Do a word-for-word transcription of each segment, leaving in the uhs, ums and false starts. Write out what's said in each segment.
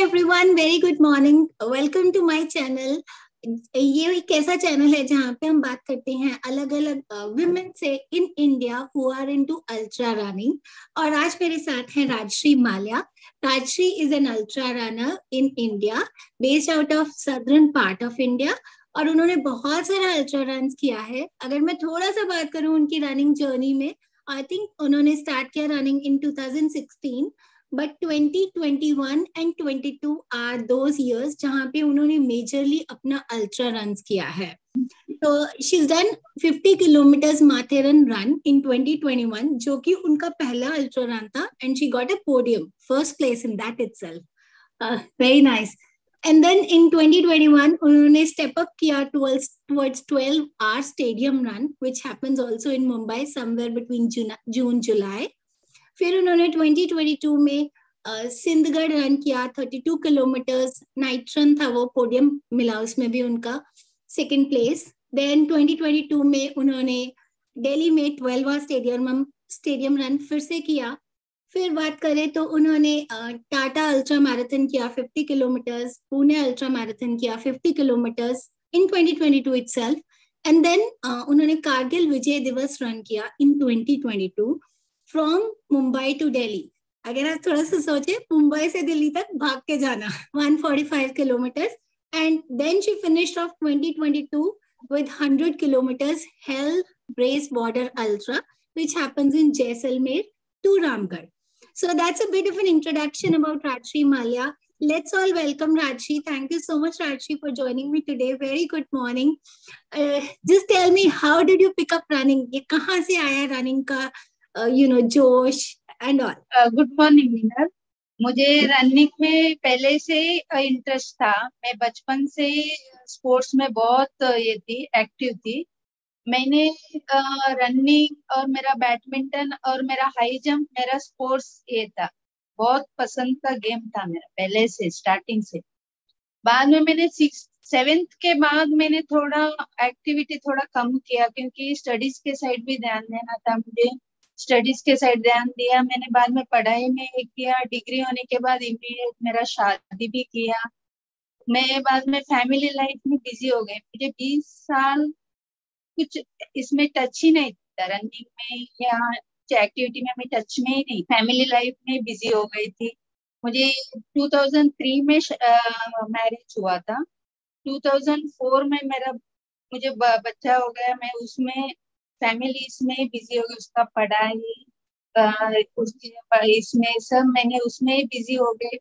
Everyone, very good morning. Welcome to my channel. ये एक ऐसा चैनल है जहाँ पे हम बात करते हैं अलग अलग विमेन से in India who are into ultra running. और आज मेरे साथ हैं Rajshree Mallya. Rajshree is an ultra runner in India, based out of southern part of India, और उन्होंने बहुत सारा अल्ट्रा रन किया है। अगर मैं थोड़ा सा बात करूँ उनकी रनिंग जर्नी में, आई थिंक उन्होंने स्टार्ट किया running in two thousand sixteen, but twenty twenty one and twenty two are those years जहाँ पे उन्होंने मेजरली अपना अल्ट्रा रन किया है। तो she is done fifty kilometres Matheran run in twenty twenty one, जो कि उनका पहला अल्ट्रा रन था, and she got a podium first place in that itself. Very nice. And then in twenty twenty one उन्होंने step up किया towards towards twelve hour stadium run, which happens also in Mumbai somewhere between June July. फिर उन्होंने twenty twenty two में Sinhagad run किया, thirty two kilometres night run था वो, podium मिला उसमें भी उनका second place. Then twenty twenty two में उन्होंने दिल्ली में twelve hour stadium stadium run फिर से किया। फिर बात करें तो उन्होंने टाटा अल्ट्रा मैराथन किया fifty kilometres, Pune ultra marathon किया fifty kilometres in twenty twenty two itself. And then उन्होंने कारगिल विजय दिवस रन किया in twenty twenty two from Mumbai to Delhi. अगर आप थोड़ा सा सोचे, मुंबई से दिल्ली तक भाग के जाना one forty five kilometres. And then she finished off twenty twenty two with one hundred kilometers Hell Race Border Ultra, which happens in Jaisalmer to Ramgarh. So that's a bit of an introduction about Rajshri Mallya. Let's all welcome Rajshri. Thank you so much, Rajshri, for joining me today. Very good morning. Uh, just tell me, how did you pick up running? ये कहाँ से आया running का uh, you know josh and all? Good morning Meenal. मुझे running में पहले से interest था। मैं बचपन से स्पोर्ट्स में बहुत ये थी, एक्टिव थी। मैंने रनिंग और मेरा बैडमिंटन और मेरा हाई जंप मेरा स्पोर्ट्स ये था, बहुत पसंद का गेम था मेरा पहले से, स्टार्टिंग से। बाद में मैंने सिक्स सेवेंथ के बाद मैंने थोड़ा एक्टिविटी थोड़ा कम किया, क्योंकि स्टडीज के साइड भी ध्यान देना था मुझे। स्टडीज के साइड ध्यान दिया मैंने, बाद में पढ़ाई में किया। डिग्री होने के बाद इमीडिएट मेरा शादी भी किया। मैं बाद में फैमिली लाइफ में बिजी हो गई। मुझे बीस साल कुछ इसमें टच ही नहीं था, रनिंग में या एक्टिविटी में मैं टच में ही नहीं, फैमिली लाइफ में बिजी हो गई थी। मुझे टू थाउजेंड थ्री में मैरिज हुआ था। टू थाउजेंड फोर में मेरा मुझे बच्चा हो गया। मैं उसमें फैमिली इसमें बिजी हो गई, उसका पढ़ाई उसके इसमें सब मैंने उसमें बिजी हो गई।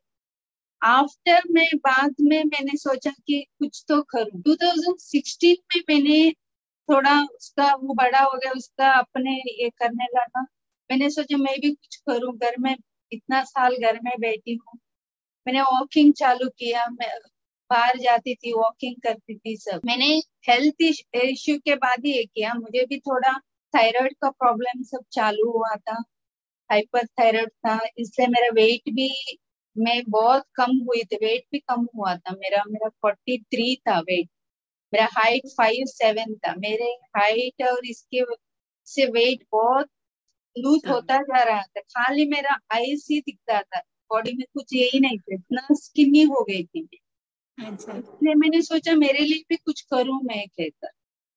आफ्टर में बाद में मैंने सोचा कि कुछ तो करूं। टू थाउजेंड सिक्सटीन में मैंने थोड़ा उसका वो बड़ा हो गया, उसका अपने ये करने लगा। मैंने सोचा मैं भी कुछ करूं, घर में इतना साल घर में बैठी हूँ। मैंने वॉकिंग चालू किया, मैं बाहर जाती थी, वॉकिंग करती थी सब। मैंने हेल्थ इश्यू के बाद ही ये किया। मुझे भी थोड़ा थायराइड का प्रॉब्लम सब चालू हुआ था, हाइपर थायराइड था, इसलिए मेरा वेट भी मैं बहुत कम हुई थी, वेट भी कम हुआ था मेरा मेरा फोर्टी थ्री था वेट। मेरा हाइट फाइव सेवन था। मेरे हाइट और इसके से वेट बहुत लूज होता जा रहा था। खाली मेरा आईज ही दिखता था, बॉडी में कुछ यही नहीं था, इतना स्किनी हो गई थी मैं। अच्छा। इसलिए मैंने सोचा मेरे लिए भी कुछ करूं मैं कहकर।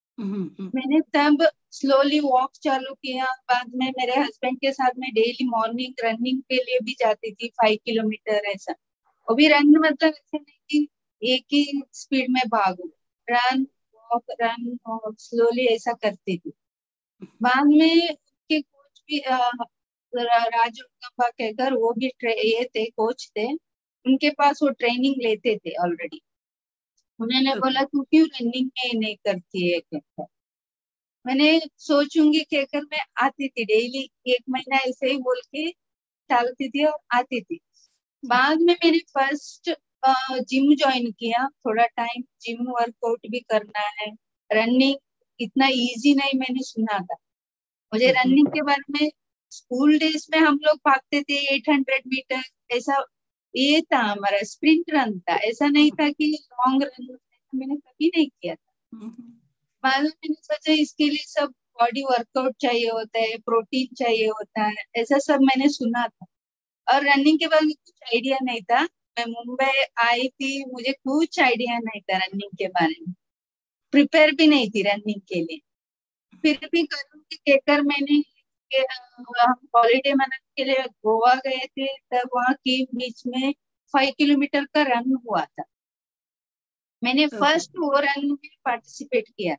मैंने तब स्लोली वॉक चालू किया। बाद में मेरे हस्बैंड के साथ में डेली मॉर्निंग रनिंग के लिए भी जाती थी, फाइव किलोमीटर ऐसा। वो भी रन मतलब ऐसे नहीं कि एक ही स्पीड में भागू, run walk run walk slowly ऐसा करती थी। बाद में उनके कोच भी राजू कंबा कहकर, वो भी ये थे कोच थे, उनके पास वो ट्रेनिंग लेते थे ऑलरेडी। उन्होंने बोला तू क्यों रनिंग में नहीं करती है कहकर। मैंने सोचूंगी कहकर मैं आती थी डेली, एक महीना ऐसे ही बोल के चलती थी और आती थी। बाद में मैंने फर्स्ट जिम ज्वाइन किया। थोड़ा टाइम जिम वर्कआउट भी करना है, रनिंग इतना इजी नहीं मैंने सुना था। मुझे रनिंग के बारे में स्कूल डेज में हम लोग भागते थे एट हंड्रेड मीटर ऐसा, ये था हमारा स्प्रिंट रन था, ऐसा नहीं था कि लॉन्ग रन। मैंने कभी नहीं किया था। बाद में मैंने सोचा इसके लिए सब बॉडी वर्कआउट चाहिए होता है, प्रोटीन चाहिए होता है, ऐसा सब मैंने सुना था। और रनिंग के बारे में कुछ आइडिया नहीं था। मैं मुंबई आई थी, मुझे कुछ आइडिया नहीं था रनिंग के बारे में, प्रिपेयर भी नहीं थी रनिंग के लिए। फिर भी करूँगी कहकर मैंने हॉलीडे मनाने के लिए गोवा गए थे, तब वहाँ के बीच में फाइव किलोमीटर का रन हुआ था। मैंने ओके फर्स्ट वो रन में पार्टिसिपेट किया,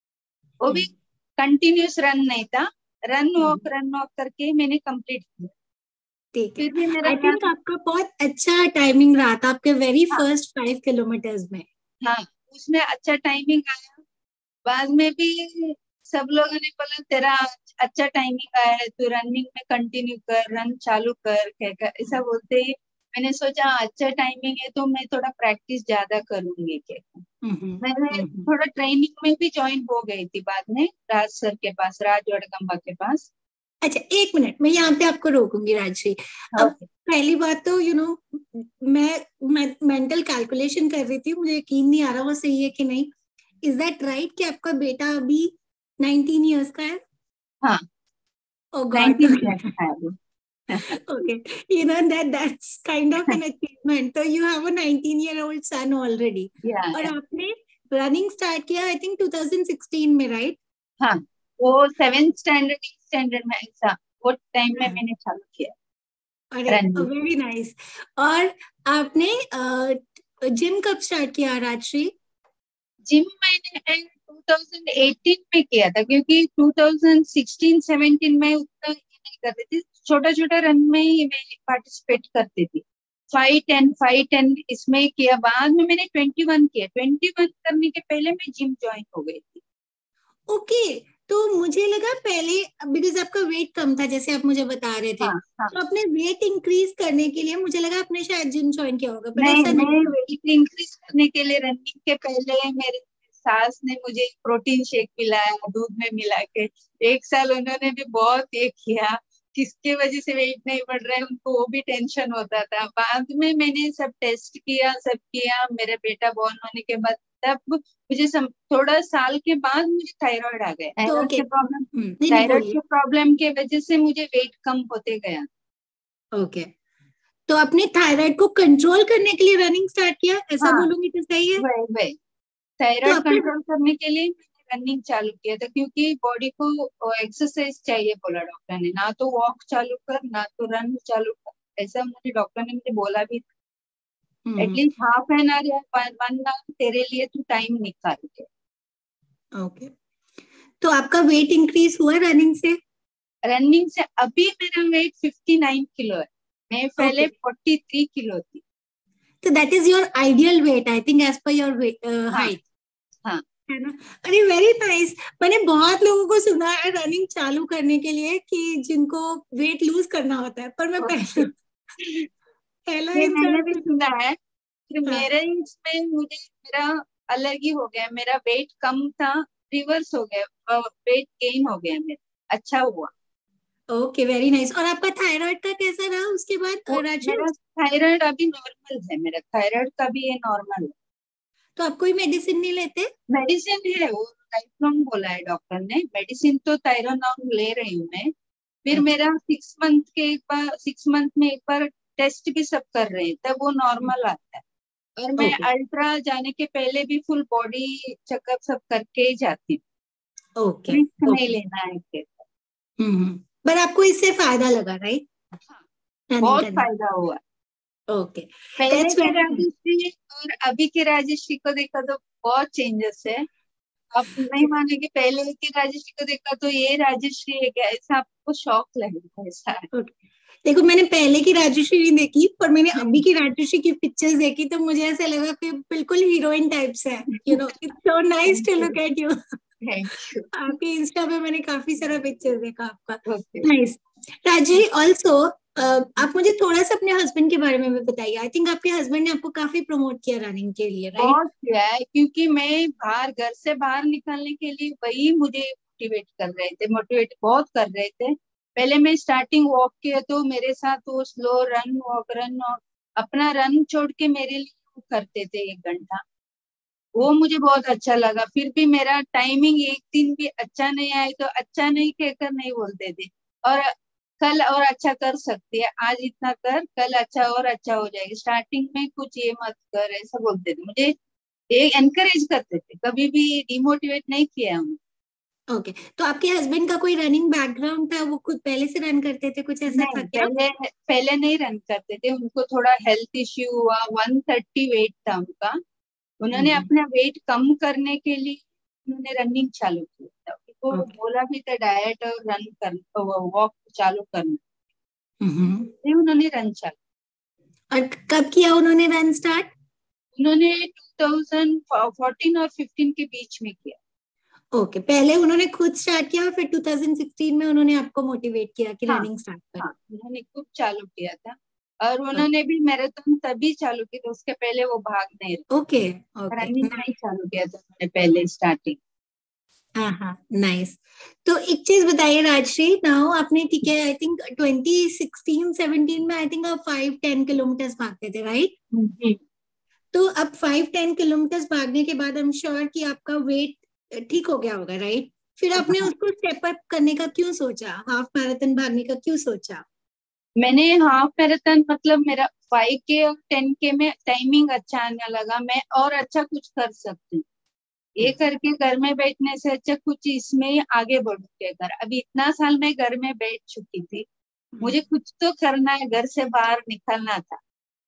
वो भी हम्म, कंटिन्यूस रन नहीं था, रन वॉक रन वॉक करके मैंने कंप्लीट किया। ठीक है। फिर भी मेरा आई थिंक रन, आपका बहुत अच्छा टाइमिंग रहा था आपके वेरी हाँ फर्स्ट फाइव किलोमीटर्स में। हाँ, उसमें अच्छा टाइमिंग आया। बाद में भी सब लोगों ने बोला तेरा अच्छा टाइमिंग आया है, तू रनिंग में कंटिन्यू कर, रन चालू कर, कहकर ऐसा बोलते ही मैंने सोचा अच्छा टाइमिंग है तो मैं थोड़ा प्रैक्टिस ज्यादा करूंगी कहकर हम्म मैंने हम्म थोड़ा ट्रेनिंग में भी ज्वाइन हो गई थी बाद में, राज सर के पास, राज वडगम्बा के पास। अच्छा एक मिनट, मैं यहाँ पे आपको रोकूंगी राजश्री। अब ओके। पहली बात तो यू you नो know, मैं मैं मेंटल कैलकुलेशन कर रही थी, मुझे यकीन नहीं आ रहा वो सही है कि नहीं। इज दैट राइट कि आपका बेटा अभी नाइनटीन इयर्स का है? हाँ, ओ गॉड। नाइनटीन ईयर्स था अभी। Okay, you know that that's kind of an achievement. So you have a nineteen year old son already. या और या आपने रनिंग स्टार्ट किया आई थिंक ट्वेंटी सिक्सटीन में, राइट? हाँ, वो सेवेंथ स्टैंडर्ड एट स्टैंडर्ड में ऐसा वो टाइम में मैंने चालू किया अरे रनिंग। Very nice. और आपने जिम कब स्टार्ट किया राजश्री? जिम मैंने ट्वेंटी एटीन में किया था, क्योंकि ट्वेंटी सिक्सटीन सेवेंटीन में उतना ये नहीं करती थी, छोटा छोटा रन में ही मैं पार्टिसिपेट करती थी। फाइव टेन फाइव टेन इसमें किया, बाद में मैंने ट्वेंटी वन किया, ट्वेंटी वन करने के पहले मैं जिम ज्वाइन हो गई थी। ओके, तो मुझे लगा पहले बिकॉज आपका वेट कम था जैसे आप मुझे बता रहे थे, हाँ हाँ, तो अपने वेट इंक्रीज करने के लिए मुझे लगा आपने शायद जिम ज्वाइन किया होगा, बट नहीं, ऐसा नहीं मैं था। वेट इंक्रीज करने के लिए रनिंग के पहले मेरे सास ने मुझे प्रोटीन शेक पिलाया दूध में मिला के। एक साल उन्होंने भी बहुत ये किया, किसके वजह से वेट नहीं बढ़ रहा है उनको, वो भी टेंशन होता था। बाद में मैंने सब टेस्ट किया, सब किया, मेरा बेटा बॉर्न होने के बाद तब मुझे सम, थोड़ा साल के बाद मुझे थायराइड आ गया, तो थायराइड ओके, के प्रॉब्लम, नहीं नहीं थायराइड बोलिए। के प्रॉब्लम के वजह से मुझे वेट कम होते गया। ओके, तो अपने थायराइड को कंट्रोल करने के लिए रनिंग स्टार्ट किया, ऐसा हाँ, बोलूंगी तो सही है? वही वही, तो थायराइड आपका कंट्रोल करने के लिए मैंने रनिंग चालू किया था, क्योंकि बॉडी को एक्सरसाइज चाहिए बोला डॉक्टर ने, ना तो वॉक चालू कर ना तो रन चालू कर, ऐसा मुझे डॉक्टर ने मुझे बोला भी। Hmm at least half an hour या वन आवर तेरे लिए तू टाइम निकाल के। ओके, तो आपका वेट इंक्रीज हुआ रनिंग से? रनिंग से अभी मेरा वेट फिफ्टी नाइन किलो है, मैं पहले ओके, फोर्टी थ्री किलो थी। तो that is your ideal weight I think as per your हाँ हाइट, हाँ, है ना? अरे वेरी नाइस। मैंने बहुत लोगों को सुना है रनिंग चालू करने के लिए कि जिनको वेट लूज करना होता है, पर मैं ओके, पहला पहला ये मैंने इंसान भी हूँ। सुना है। फिर हाँ, मेरे इसमें मुझे मेरा अलग ही हो गया, मेरा वेट कम था, रिवर्स हो गया, वेट गेन हो गया मेरा, अच्छा हुआ। Okay very nice. और आपका थायराइड का कैसा रहा उसके बाद वो अ, राजू? मेरा थायराइड अभी नॉर्मल है, मेरा थायराइड का भी ये नॉर्मल है। तो आप कोई मेडिसिन नहीं लेते? मेडिसिन है वो, लाइफ बोला है डॉक्टर ने, मेडिसिन तो थायरोनॉल ले रही हूँ मैं। फिर अच्छा, मेरा सिक्स मंथ के एक बार, सिक्स मंथ में एक बार टेस्ट भी सब कर रहे हैं, तब वो नॉर्मल आता है। और मैं ओके अल्ट्रा जाने के पहले भी फुल बॉडी चेकअप सब करके ही जाती ओके हूँ, रिस्क नहीं ओके, लेना है फिर। हम्म, पर आपको इससे फायदा लगा, राइट? हाँ, रनिंग बहुत करने। फायदा हुआ। ओके, पहले दैट्स के वेरी नाइस। राजश्री और अभी के राजश्री को देखा तो बहुत चेंजेस है। आप नहीं मानेंगे, पहले की राजश्री को देखा तो ये राजश्री है क्या, ऐसा आपको शौक लगेगा, ऐसा है। ओके, देखो मैंने पहले की राजश्री नहीं देखी, पर मैंने अभी हम्म, की राजश्री की पिक्चर्स देखी तो मुझे ऐसा लगा कि बिल्कुल हीरोइन टाइप्स है। You know it's so nice thank to you, look at you. Thank you. आपके इंस्टा पे मैंने काफी सारा पिक्चर देखा आपका। ओके। नाइस। राजश्री ऑल्सो, आप मुझे थोड़ा सा अपने हस्बैंड के बारे में भी बताइए। आई थिंक आपके हस्बैंड ने आपको काफी प्रमोट किया रनिंग के लिए, राइट? बहुत किया है, क्योंकि मैं बाहर, घर से बाहर निकलने के लिए वही मुझे मोटिवेट कर रहे थे, मोटिवेट बहुत कर रहे थे। पहले मैं स्टार्टिंग वॉक किया तो मेरे साथ वो slow run walk run walk, अपना रन छोड़ के मेरे लिए वो करते थे एक घंटा, वो मुझे बहुत अच्छा लगा। फिर भी मेरा टाइमिंग एक दिन भी अच्छा नहीं आया तो अच्छा नहीं कहकर नहीं बोलते थे। और कल और अच्छा कर सकती है, आज इतना कर, कल अच्छा और अच्छा हो जाएगी, स्टार्टिंग में कुछ ये मत कर, ऐसा बोलते थे मुझे। ये एनकरेज करते थे, कभी भी डिमोटिवेट नहीं किया उन्होंने। ओके, तो आपके हस्बैंड का कोई रनिंग बैकग्राउंड था, वो खुद पहले से रन करते थे, कुछ ऐसा था नहीं, क्या? पहले पहले नहीं रन करते थे, उनको थोड़ा हेल्थ इश्यू हुआ, वन थर्टी वेट था उनका। उन्होंने हम्म। अपना वेट कम करने के लिए उन्होंने रनिंग चालू किया था, उनको ओके। बोला भी था डाइट और रन कर, वॉक चालू करना, हम्म। फिर उन्होंने रन चालू। और कब किया उन्होंने रन स्टार्ट? उन्होंने टू थाउजेंड फोर्टीन और फिफ्टीन के बीच में किया। ओके, पहले उन्होंने खुद स्टार्ट किया और फिर टू थाउजेंड सिक्सटीन में उन्होंने आपको मोटिवेट किया कि हाँ, रनिंग स्टार्ट हाँ, करो। उन्होंने खूब चालू किया था। और उन्होंने भी मैराथन तभी चालू की थी, उसके पहले वो भाग नहीं ओके। रहे, ओके। रनिंग नहीं चालू किया था उन्होंने पहले स्टार्टिंग। हाँ हाँ, नाइस। तो एक चीज बताइए राजश्री, नाउ आपने, ठीक है, I think twenty sixteen seventeen में आई थिंक आप फाइव टेन किलोमीटर्स भागते थे, राइट? जी। तो अब फाइव टेन किलोमीटर्स भागने के बाद आई एम श्योर कि आपका वेट ठीक हो गया होगा, राइट? फिर आपने हाँ, उसको स्टेप अप करने का क्यों सोचा, हाफ मैराथन भागने का क्यों सोचा? मैंने हाफ मैराथन मतलब मेरा फाइव के और टेन के में टाइमिंग अच्छा आने लगा, मैं और अच्छा कुछ कर सकती हूँ। ये करके घर में बैठने से अच्छा कुछ इसमें ही आगे बढ़ूंगी। घर अभी इतना साल मैं घर में बैठ चुकी थी, मुझे कुछ तो करना है, घर से बाहर निकलना था।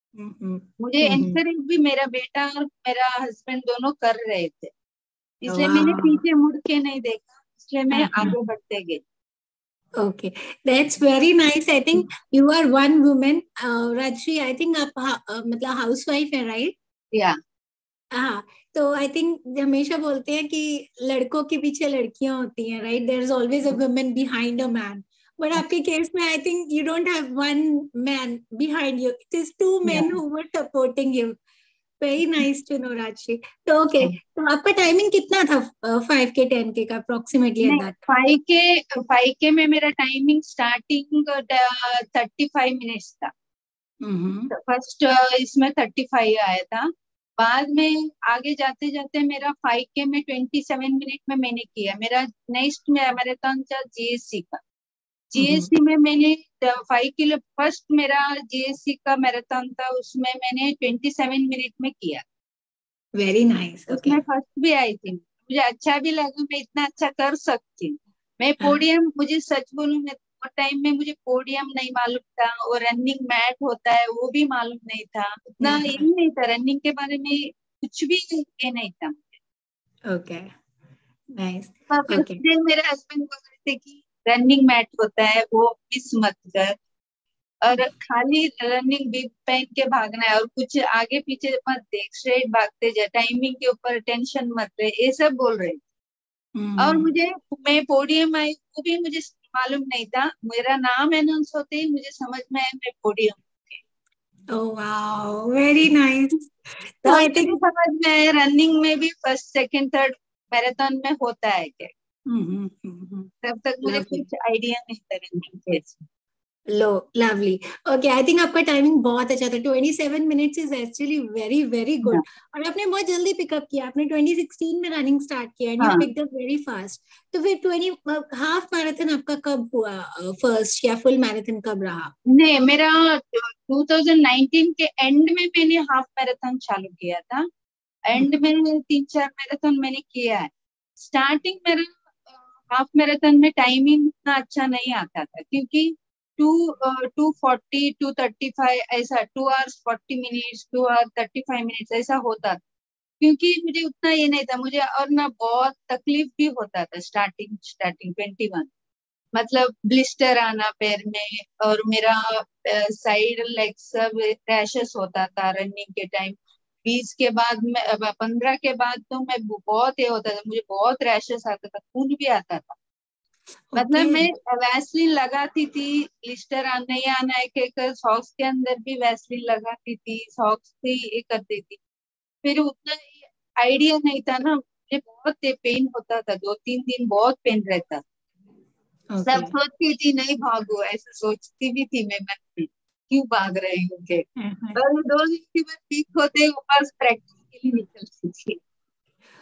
मुझे एनकरेज भी मेरा बेटा और मेरा हस्बैंड दोनों कर रहे थे, इसलिए मैंने वाह। पीछे मुड़ के नहीं देखा, इसलिए मैं आगे बढ़ते गई। Okay, that's very nice. I think you are one women. Rajshree, I think आप हा- अ, मतलब हाउस वाइफ है, राइट? या हाँ। तो आई थिंक हमेशा बोलते हैं कि लड़कों के पीछे लड़कियां होती हैं, right? There is always a woman behind a man. But आपके केस में I think you don't have one man behind you, it is two या men who were supporting you. Very nice to know Rajshree. तो okay, तो आपका timing कितना था five के ten K का अप्रोक्सीमेटली एट नहीं, that? Five K five K में मेरा timing starting thirty five minutes था। हम्म। फर्स्ट इसमें थर्टी फाइव आया था, बाद में आगे जाते जाते मेरा फाइव के में ट्वेंटी सेवन मिनट में मैंने किया। मेरा नेक्स्ट में मैराथन था जीएससी का। हम्म। जीएससी में मैंने फाइव किलो फर्स्ट मेरा जीएससी का मैराथन था, उसमें मैंने ट्वेंटी सेवन मिनट में किया। Very nice. ओके। उसमें फर्स्ट भी आई थी, मुझे अच्छा भी लगा, मैं इतना अच्छा कर सकती हूँ। मैं पोडियम, मुझे सच बोलूं मैं वो टाइम में मुझे पोडियम नहीं मालूम था, और रनिंग मैट होता है वो भी मालूम नहीं था, उतना ये नहीं था रनिंग के बारे में, कुछ भी ये नहीं था। Okay, nice. First okay. Day मेरे हस्बैंड बोल रहे थे कि रनिंग मैट होता है वो मिस मत कर, और खाली रनिंग बिग पहन के भागना है, और कुछ आगे पीछे मत देख, स्ट्रेट भागते जा, टाइमिंग के ऊपर टेंशन मत रहे, ये सब बोल रहे थे। और हम्म। मुझे, मैं पोडियम आई वो भी मुझे मालूम नहीं था, मेरा नाम अनाउंस होते ही मुझे समझ में आया मैं podium. Oh wow, very nice. तो तब आई मुझे थिंक समझ में आया रनिंग में भी फर्स्ट सेकंड थर्ड मैराथन में होता है क्या। तब तक मुझे लवली। कुछ आइडिया नहीं था रनिंग के। लो, लवली। ओके, आई थिंक आपका टाइमिंग बहुत अच्छा था। Twenty seven minutes is actually very very हाँ, गुड। और आपने बहुत जल्दी पिकअप किया, आपने ट्वेंटी सिक्सटीन में रनिंग स्टार्ट किया एंड यू हाँ। Picked up very fast. तो फिर ट्वेंटी हाफ मैराथन आपका कब हुआ, फर्स्ट या फुल मैराथन कब रहा? नहीं, मेरा टू थाउजेंड नाइनटीन के एंड में मैंने हाफ मैराथन चालू किया था। एंड में तीन चार मैराथन मैंने किया है। स्टार्टिंग मेरा हाफ मैराथन में टाइमिंग इतना अच्छा नहीं आता था, क्योंकि two two forty two thirty five ऐसा, two hours forty minutes, two hour thirty five minutes ऐसा होता था। क्योंकि मुझे उतना ये नहीं था, मुझे और ना बहुत तकलीफ भी होता था स्टार्टिंग स्टार्टिंग ट्वेंटी वन, मतलब ब्लिस्टर आना पैर में, और मेरा साइड लेग सब रैशेस होता था रनिंग के टाइम। बीस के बाद में, पंद्रह के बाद तो मैं बहुत ये होता था, मुझे बहुत रैशेस आता था, खून भी आता था। मतलब ओके। मैं वैसलीन लगाती थी, ब्लिस्टर आ नहीं आना, एक एक सॉक्स के अंदर भी वैसलीन लगाती थी, सॉक्स भी ये करती थी। फिर उतना आइडिया नहीं था ना, मुझे बहुत पेन होता था, दो तीन दिन बहुत पेन रहता था। ओके। सब सोचती थी नहीं भागो, ऐसा सोचती भी थी मैं मन में, क्यों भाग रहे हो के। और दो दिन के बाद ठीक होते वापस प्रैक्टिस के लिए निकलती थी।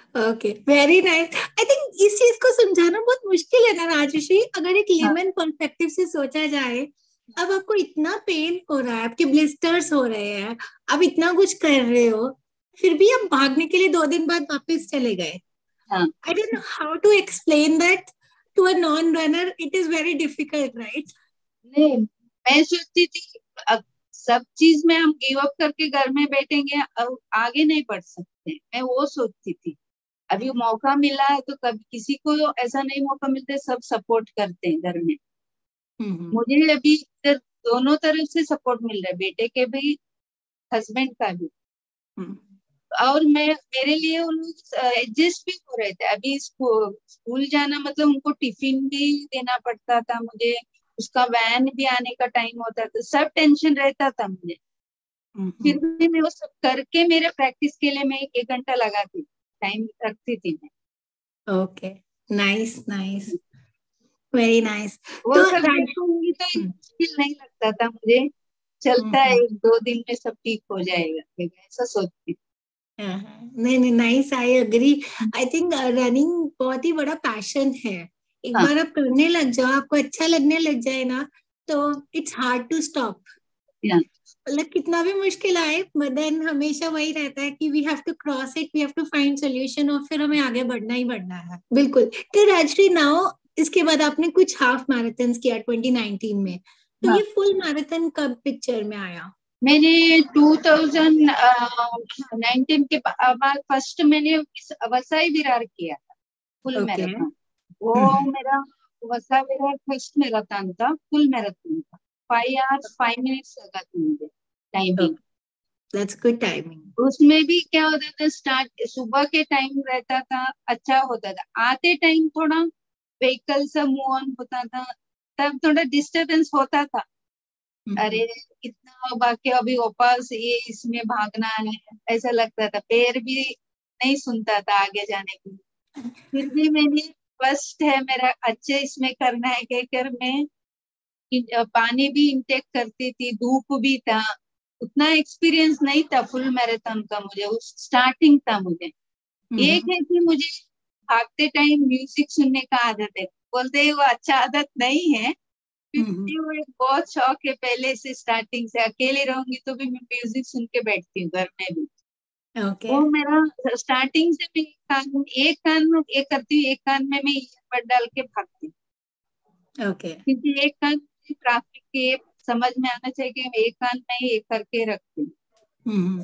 Okay, very nice. I think इस चीज को समझाना बहुत मुश्किल है ना राजश्री, अगर एक हाँ लेमन पर्सपेक्टिव से सोचा जाए। अब आपको इतना पेन हो रहा है, आपके ब्लिस्टर्स हो रहे हैं, आप इतना कुछ कर रहे हो, फिर भी आप भागने के लिए दो दिन बाद वापस चले गए। हाँ। I don't know how to explain that to a non runner, it is very difficult, right? नहीं, मैं सोचती थी अब सब चीज में हम गिव अप करके घर में बैठेंगे, अब आगे नहीं बढ़ सकते, मैं वो सोचती थी। अभी मौका मिला है तो कभी किसी को ऐसा नहीं मौका मिलता, सब सपोर्ट करते हैं घर में। हम्म। मुझे अभी इधर दोनों तरफ से सपोर्ट मिल रहा है, बेटे के भी, हस्बैंड का भी। हम्म। और मैं मेरे लिए वो लोग एडजस्ट भी हो रहे थे। अभी स्कूल स्कूल जाना मतलब उनको टिफिन भी देना पड़ता था मुझे, उसका वैन भी आने का टाइम होता था, सब टेंशन रहता था मुझे। फिर हम्म। भी मैं वो सब करके मेरे प्रैक्टिस के लिए मैं एक घंटा लगाती, टाइम रखती थी मैं। Okay, nice nice, very nice. वो तो सब राज देखूंगी तो हम्म। मुश्किल नहीं लगता था मुझे, चलता है हम्म। एक दो दिन में सब ठीक हो जाएगा, मैं ऐसा सोचती हाँ, हाँ। नहीं नहीं, नाइस, आई अग्री। थी। आई थिंक रनिंग बहुत ही बड़ा पैशन है। एक हाँ बार आप करने लग जाओ, आपको अच्छा लगने लग जाए ना, तो इट्स हार्ड टू स्टॉप। हाँ मतलब कितना भी मुश्किल आए, but then हमेशा वही रहता है कि we have to cross it, we have to find solution, और फिर हमें आगे बढ़ना ही बढ़ना है। बिल्कुल। तो राजश्री, नाउ इसके बाद आपने कुछ हाफ मैराथन किया ट्वेंटी नाइनटीन में, तो हाँ। ये फुल मैराथन कब पिक्चर में आया? मैंने ट्वेंटी नाइनटीन के बा- बाद फर्स्ट मैंने वसाई विरार किया था, फुल ओके। मैराथन। वो हम्म। मेरा वसा विरार फर्स्ट मैराथन था, फुल मैराथन था। फाइव आवर्स फाइव मिनट्स लगा था मुझे टाइमिंग। That's good timing. उसमें भी क्या होता था, स्टार्ट सुबह के टाइम रहता था, अच्छा होता था। आते टाइम थोड़ा व्हीकल से मूव ऑन होता था, तब थोड़ा डिस्टरबेंस होता था। अरे इतना बाकी अभी वापस ये इसमें भागना है, ऐसा लगता था, पैर भी नहीं सुनता था आगे जाने की। फिर भी मैंने, फर्स्ट है मेरा, अच्छे इसमें करना है कहकर मैं इन- अ, पानी भी इंटेक करती थी, धूप भी था। उतना एक्सपीरियंस नहीं था फुल मैराथन का मुझे, उस स्टार्टिंग था मुझे। एक है कि मुझे भागते टाइम म्यूजिक सुनने का आदत है, बोलते हैं वो अच्छा आदत नहीं है, क्योंकि वो एक बहुत शौक है पहले से, स्टार्टिंग से। अकेले रहूंगी तो भी मैं म्यूजिक सुन के बैठती हूँ घर में भी। ओके। वो मेरा स्टार्टिंग से, मैं एक कान एक कान ये करती हूँ, एक कान में मैं ईयरबड डाल के भागती हूँ, ओके। क्योंकि एक कान ट्रैफिक के समझ में आना चाहिए कि मैं एक कान में ये करके रखती हूँ। हम्म।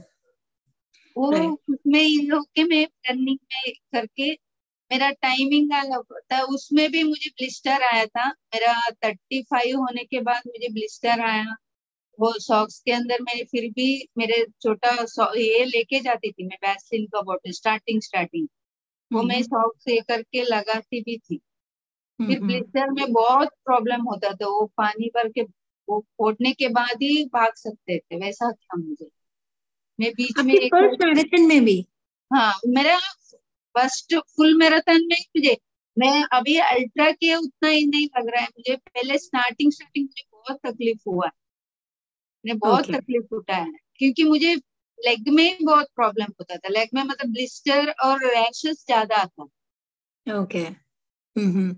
वो राइट। उसमें इन लोग के मैं रनिंग में करके मेरा टाइमिंग आया था, उसमें भी मुझे ब्लिस्टर आया था। मेरा थर्टी फाइव होने के बाद मुझे ब्लिस्टर आया। वो सॉक्स के अंदर मैंने फिर भी, मेरे छोटा सॉ- ये लेके जाती थी मैं, वैसलीन का बॉटल, स्टार्टिंग स्टार्टिंग वो मैं हम्म। सॉक्स ये करके लगाती भी थी। फिर हम्म। ब्लिस्टर में बहुत प्रॉब्लम होता था, वो पानी भर के वो फोड़ने के बाद ही भाग सकते थे, वैसा था मुझे। मैं बीच में आपके एक, फर्स्ट मैराथन में भी? हाँ मेरा फर्स्ट फुल मैराथन में मुझे, मैं अभी अल्ट्रा किया उतना ही नहीं लग रहा है मुझे, पहले स्टार्टिंग स्टार्टिंग मुझे बहुत तकलीफ हुआ, मैंने बहुत ओके। तकलीफ उठाया है, क्योंकि मुझे लेग में बहुत प्रॉब्लम होता था, लेग में मतलब ब्लिस्टर और रैशेस ज्यादा आता। ओके। हम्म।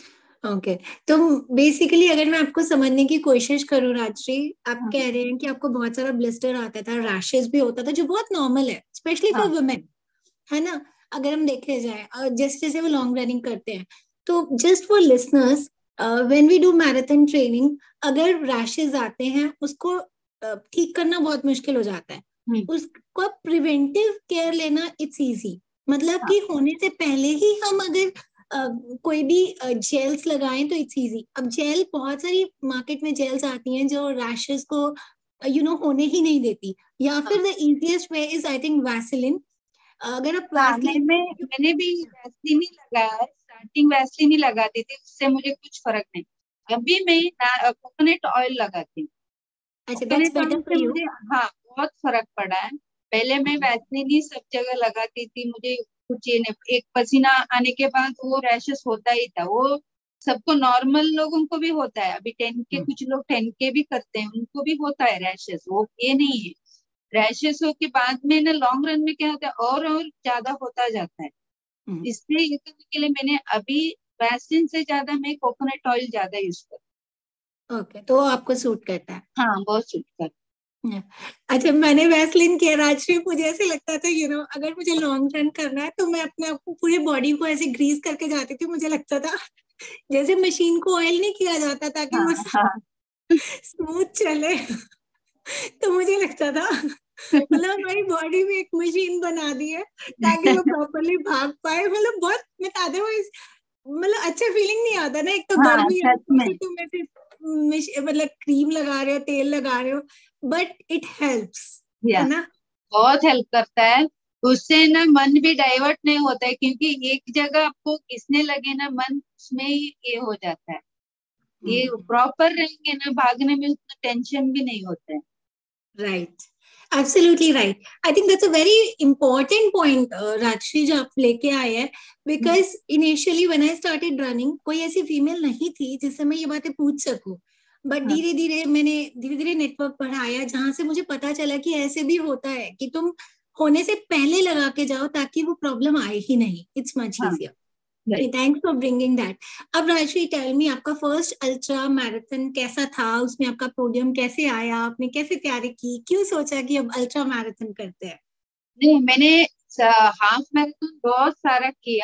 ओके। तो बेसिकली अगर मैं आपको समझने की कोशिश करूं राजश्री, आप हाँ कह रहे हैं कि आपको बहुत सारा ब्लिस्टर आता था, रैशेस भी होता था, जो बहुत नॉर्मल है स्पेशली फॉर हाँ वुमेन, है ना? अगर हम देखे जाए, और जैसे जैसे वो लॉन्ग रनिंग करते हैं, तो just for listeners, when we do marathon training, अगर रैशेस आते हैं, उसको अ, ठीक करना बहुत मुश्किल हो जाता है। हम्म, उसको प्रिवेंटिव केयर लेना इट्स इजी, मतलब हाँ कि होने से पहले ही हम अगर अ, कोई भी जेल्स लगाएं तो इट्स इजी। अब जेल, बहुत सारी मार्केट में जेल्स आती हैं जो रैशेस को यू नो होने ही नहीं देती, या हाँ फिर the easiest way is I think Vaseline. अगर आप हाँ। मैं वैसलीन, मैं मैंने भी वैसलीन ही लगाया है, स्टार्टिंग वैसलीन ही लगाती थी, उससे मुझे कुछ फर्क नहीं। अभी मैं कोकोनट ऑयल लगाती हूँ। अच्छा, that's coconut better oil for से यू। मुझे, हाँ, बहुत फर्क पड़ा है। पहले मैं वैसलीन ही सब जगह लगाती थी, मुझे कुछ ये नहीं, एक पसीना आने के बाद वो रैशेस होता ही था। वो सबको, नॉर्मल लोगों को भी होता है, अभी टेन के कुछ लोग टेन के भी करते हैं, उनको भी होता है रैशेस, वो ये नहीं है। रैशेस हो के बाद में ना लॉन्ग रन में क्या होता है, और और ज्यादा होता जाता है। इससे ये करने के लिए मैंने अभी वैसलीन से ज्यादा मैं कोकोनट ऑयल ज्यादा यूज करती ओके okay, तो आपको सूट करता है। हूँ। हाँ, बहुत सूट करता अच्छा, मैंने वैसलीन किया राजश्री, मुझे ऐसे लगता था यू you नो know, अगर मुझे लॉन्ग रन करना है तो मैं अपने आप को पूरी बॉडी को ऐसे ग्रीस करके जाती थी। मुझे लगता था जैसे मशीन को ऑयल नहीं किया जाता ताकि हाँ वो हाँ स्मूथ चले। तो मुझे लगता था मतलब हमारी बॉडी में एक मशीन बना दी है ताकि वो प्रॉपरली भाग पाए। मतलब बहुत, मैं अदरवाइज मतलब अच्छा फीलिंग नहीं आता ना। एक तो हाँ, गर्मी है, सच ऊपर में। से तुम ऐसे मिश- मतलब क्रीम लगा रहे हो, तेल लगा रहे हो, बट इट हेल्प्स, या है ना। बहुत हेल्प करता है। उससे ना मन भी डाइवर्ट नहीं होता है, क्योंकि एक जगह आपको घिसने लगे ना मन, उसमें ही ये हो जाता है। ये प्रॉपर रहेंगे ना, भागने में उतना टेंशन भी नहीं होता है। Right, absolutely right. I think that's a very important point Rajshree जो आप लेके आए हैं, because initially when I started running कोई ऐसी फीमेल नहीं थी जिससे मैं ये बातें पूछ सकूं। बट हाँ धीरे धीरे मैंने धीरे धीरे नेटवर्क बढ़ाया जहां से मुझे पता चला कि ऐसे भी होता है कि तुम होने से पहले लगा के जाओ ताकि वो प्रॉब्लम आए ही नहीं। इट्स मच हाँ, easier. Thanks for bringing that. अब राजश्री, टेल मी, आपका फर्स्ट अल्ट्रा मैराथन कैसा था? उसमें आपका पोडियम कैसे आया? आपने कैसे तैयारी की? क्यों सोचा कि अब अल्ट्रा मैराथन करते हैं? नहीं, मैंने हाफ मैराथन बहुत सारा किया।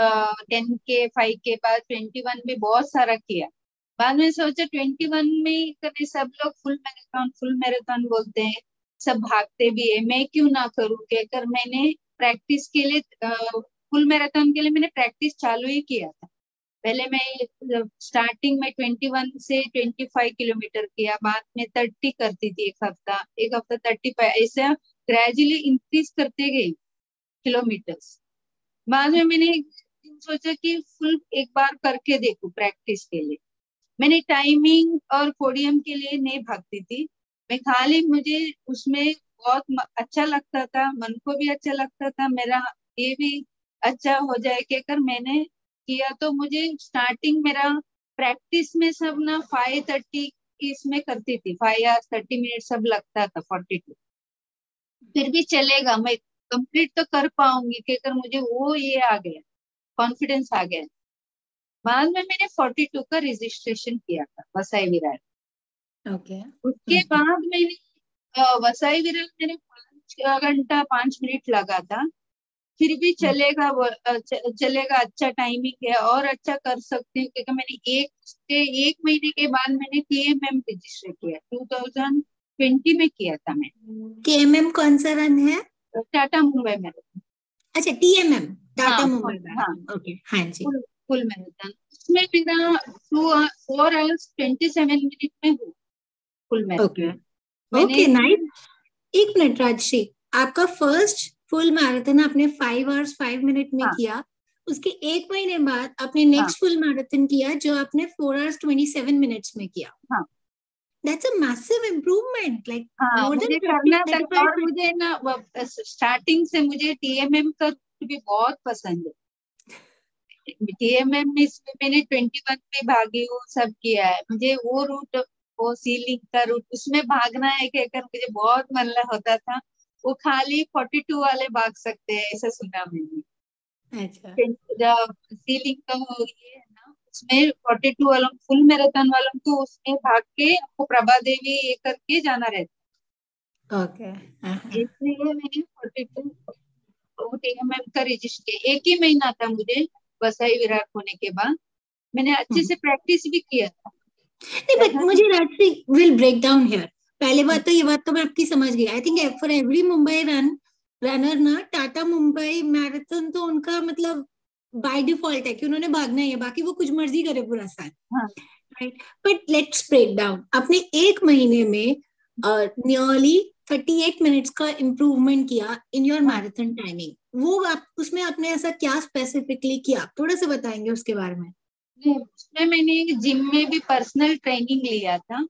टेन के, फाइव के बाद ट्वेंटी वन भी बहुत सारा किया। बाद में सोचा ट्वेंटी वन में ही कभी सब लोग फुल मैराथन फुल मैराथन बोलते हैं, सब भागते भी है, मैं क्यों ना करूँ कहकर मैंने प्रैक्टिस के लिए, फुल मैराथन के लिए मैंने प्रैक्टिस चालू ही किया था। पहले मैं स्टार्टिंग में ट्वेंटी वन से ट्वेंटी फाइव किलोमीटर किया, बाद में थर्टी करती थी, एक हफ्ता एक हफ्ता थर्टी फाइव, ऐसा ग्रेजुअली इंक्रीज करते गई किलोमीटर्स। बाद में मैंने एक दिन सोचा कि फुल एक बार करके देखूं प्रैक्टिस के लिए। मैंने टाइमिंग और पोडियम के लिए नहीं भागती थी, मैं खाली, मुझे उसमें बहुत म- अच्छा लगता था, मन को भी अच्छा लगता था, मेरा ये भी अच्छा हो जाए कहकर मैंने किया। तो मुझे स्टार्टिंग मेरा प्रैक्टिस में सब ना फाइव थर्टी इसमें करती थी, फाइव या थर्टी मिनट सब लगता था, फोर्टी टू। फिर भी चलेगा, मैं कंप्लीट तो कर पाऊंगी कहकर मुझे वो ये आ गया, कॉन्फिडेंस आ गया। बाद में मैंने फोर्टी टू का रजिस्ट्रेशन किया था वसई विरार। ओके। उसके बाद मैंने अ, वसई विरार मेरे पाँच घंटा पांच मिनट लगा था। फिर भी चलेगा, वो अ, च- चलेगा, अच्छा टाइमिंग है और अच्छा कर सकती हूँ, क्योंकि मैंने एक के एक महीने के बाद मैंने टीएमएम रजिस्टर किया, टू थाउजेंड ट्वेंटी में किया था मैंने, केएमएम कौन सा रन है? टाटा मुंबई में। अच्छा, टीएमएम, टाटा हाँ मुंबई हाँ, मैराथन। ओके, हाँ जी। फुल फुल मैराथन उसमें मेरा two four hours twenty seven minute में हुआ फुल मैराथन। ओके, मैंने ओके, नाइस। एक मिनट राजश्री, आपका फर्स्ट फुल मैराथन आपने फाइव आवर्स फाइव मिनट में हाँ किया। उसके एक महीने बाद आपने हाँ नेक्स्ट फुल मैराथन किया जो आपने four hours twenty seven minutes में किया। हाँ that's a massive improvement, like हाँ, मोर देन मुझे थर्टी करना था। थर्टी और फाइव। मुझे ना स्टार्टिंग से मुझे टीएमएम का रूट भी बहुत पसंद है। टीएमएम में इसमें मैंने ट्वेंटी वन में भागी हूँ, सब किया है, मुझे वो रूट, वो सीलिंग का रूट उसमें भागना है कहकर मुझे बहुत मन होता था। वो खाली फोर्टी टू वाले भाग सकते हैं ऐसा सुना मैंने। अच्छा, सीलिंग का वो ये है ना, उसमें फोर्टी टू वालों, फुल मैराथन वालों को उसमें भाग के आपको प्रभा देवी ये करके जाना रहता ओके, है। इसलिए मैंने फोर्टी टू टीएमएम का रजिस्टर किया, एक ही महीना था मुझे वसई विराट होने के बाद। मैंने अच्छे से प्रैक्टिस भी किया था। नहीं बट ऐसा मुझे नहीं। Rajshree will break down here. पहले बात तो ये बात तो मैं आपकी समझ गई। I think for every Mumbai run runner ना, टाटा मुंबई मैराथन तो उनका मतलब बाय डिफॉल्ट है कि उन्होंने भागना ही है, बाकी वो कुछ मर्जी करे पूरा साल। हाँ right, but let's break down. आपने एक महीने में नियरली थर्टी एट मिनट्स का इम्प्रूवमेंट किया इन योर हाँ, मैराथन टाइमिंग। वो आप उसमें आपने ऐसा क्या स्पेसिफिकली किया, थोड़ा सा बताएंगे उसके बारे में? नहीं, उसमें मैंने जिम में भी पर्सनल ट्रेनिंग लिया था।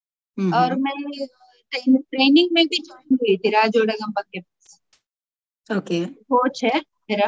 और हम्म। मैं ट्रेनिंग में भी ज्वाइन हुई थी राजोडगम्बा के पास, ओके। कोच है मेरा,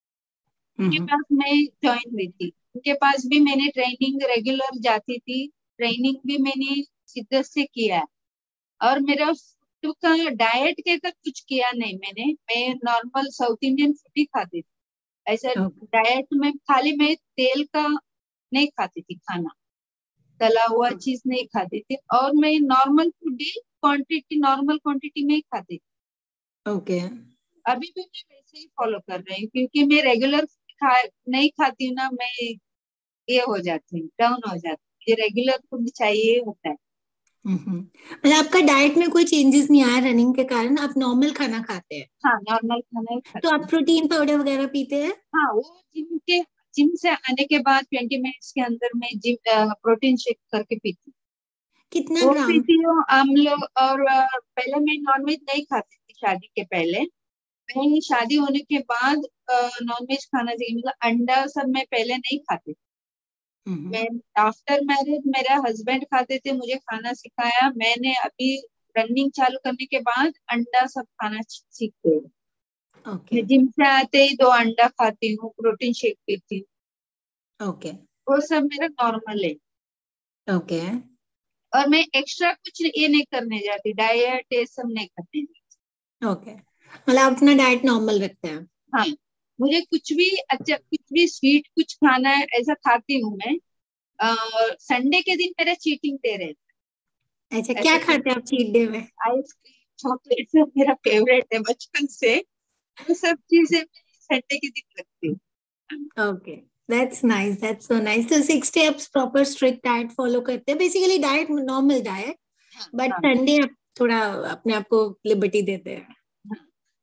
उनके हम्म। पास मैं ज्वाइन हुई थी। उनके पास भी मैंने ट्रेनिंग रेगुलर जाती थी, ट्रेनिंग भी मैंने शिद्दत से किया है। और मेरा फूड का डाइट के का कुछ किया नहीं मैंने, मैं नॉर्मल साउथ इंडियन फूड ही खाती थी। ऐसा ओके। डाइट में खाली मैं तेल का नहीं खाती थी खाना, तला हुआ चीज नहीं खाती थी, और मैं नॉर्मल फूड भी क्वांटिटी नॉर्मल क्वांटिटी में ही खाती थी। ओके। अभी भी मैं वैसे ही फॉलो कर रही हूँ, क्योंकि मैं रेगुलर खा नहीं खाती हूँ ना, मैं ये हो जाती हूँ, डाउन हो जाती हूँ, ये रेगुलर फूड चाहिए होता है। हम्म। मतलब आपका डाइट में कोई चेंजेस नहीं आया रनिंग के कारण, आप नॉर्मल खाना खाते हैं? हाँ, नॉर्मल खाना ही तो खाती आप हूँ। प्रोटीन पाउडर वगैरह पीते हैं? हाँ, वो जिम के जिम से आने के बाद ट्वेंटी मिनट्स के अंदर में जिम प्रोटीन शेक करके पीती हूँ। कितना वो ग्राम? पीती हूँ हम लोग। और अ, पहले मैं नॉनवेज नहीं खाती थी शादी के पहले। मैं शादी होने के बाद नॉनवेज खाना चाहिए, मतलब अंडा सब मैं पहले नहीं खाती थी। मैं हम्म। आफ्टर मैरिज मेरा हस्बैंड खाते थे, मुझे खाना सिखाया, मैंने अभी रनिंग चालू करने के बाद अंडा सब खाना सीख गई। ओके। मैं जिम से आते ही दो अंडा खाती हूँ, प्रोटीन शेक पीती हूँ। ओके। वो सब मेरा नॉर्मल है। ओके। और मैं एक्स्ट्रा कुछ ये नहीं करने जाती, डाइट ये सब नहीं करने जाती। ओके, मतलब आप अपना डाइट नॉर्मल रखते हैं? हाँ, मुझे कुछ भी अच्छा, कुछ भी स्वीट कुछ खाना है ऐसा खाती हूँ मैं। संडे के दिन मेरा चीटिंग डे रहता अच्छा, है, क्या ऐसा कुछ। खाते हैं आप चीट डे में? आइसक्रीम, चॉकलेट सब मेरा फेवरेट है बचपन से। वो सब चीजें संडे के दिन रखती हूँ। Okay, that's nice, that's so nice. तो six steps proper strict diet follow करते हैं, बेसिकली डाइट नॉर्मल डाइट, हाँ, बट हाँ, संडे आप थोड़ा अपने आप को लिबर्टी देते हैं। हाँ,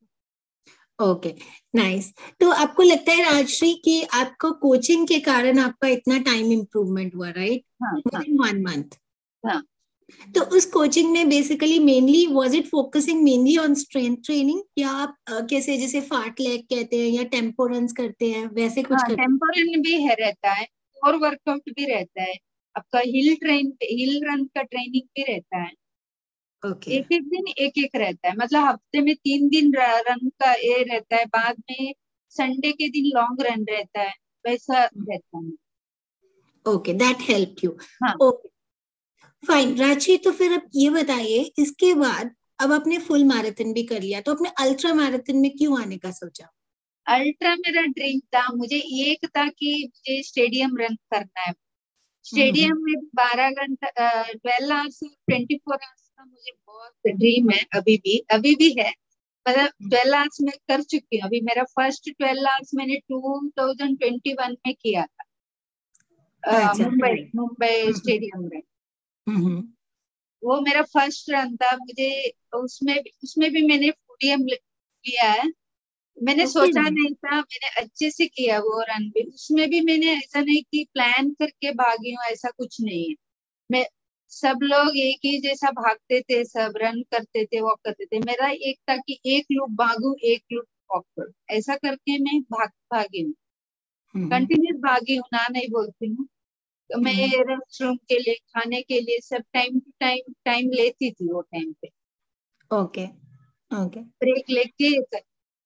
ओके, नाइस। तो आपको लगता है राजश्री कि आपको कोचिंग के कारण आपका इतना टाइम इम्प्रूवमेंट हुआ, राइट? हाँ, विद हाँ, इन वन मंथ। हाँ, तो उस कोचिंग में basically mainly was it focusing mainly on strength training, या आप अ, कैसे जैसे फार्ट लेग कहते हैं या टेम्पो रन्स करते हैं वैसे कुछ हाँ, करते टेम्पोरल भी है रहता है, और वर्कआउट भी रहता है, आपका हिल ट्रेन हिल रन का ट्रेनिंग भी रहता है। हैं? ओके। एक एक दिन एक एक रहता है, मतलब हफ्ते में तीन दिन रन का ये रहता है, बाद में संडे के दिन लॉन्ग रन रहता है, वैसा रहता है। Okay, that help you. हाँ, ओके, फाइन रांची। तो फिर अब ये बताइए, इसके बाद अब आपने फुल मैराथन भी कर लिया, तो आपने अल्ट्रा मैराथन में क्यों आने का सोचा? अल्ट्रा मेरा ड्रीम था, मुझे एक था कि मुझे स्टेडियम रन करना है। हम्म। स्टेडियम में बारह घंटा, twelve hours twenty four hours का मुझे बहुत ड्रीम है, अभी भी अभी भी है। मतलब ट्वेल्व आवर्स में कर चुकी हूँ, अभी मेरा फर्स्ट ट्वेल्व आवर्स मैंने टू थाउजेंड ट्वेंटी वन में किया था, अ, अच्छा, मुंबई राइट। मुंबई स्टेडियम में। हम्म। वो मेरा फर्स्ट रन था, मुझे उसमें उसमें भी मैंने पोडियम लिया है। मैंने ओके। सोचा नहीं था, मैंने अच्छे से किया वो रन भी, उसमें भी मैंने ऐसा नहीं कि प्लान करके भागी हूँ, ऐसा कुछ नहीं है। मैं सब लोग एक ही जैसा भागते थे, सब रन करते थे, वॉक करते थे, मेरा एक था कि एक लूप भागू एक लूप वॉक करूँ, ऐसा करके मैं भाग भागी हूँ, हम्म। कंटिन्यूस भागी हूँ, ना नहीं बोलती हूँ। तो मैं हम्म। रेस्टरूम के लिए, खाने के लिए सब टाइम टू टाइम टाइम लेती थी, वो टाइम पे ओके। ओके, ब्रेक लेके कर-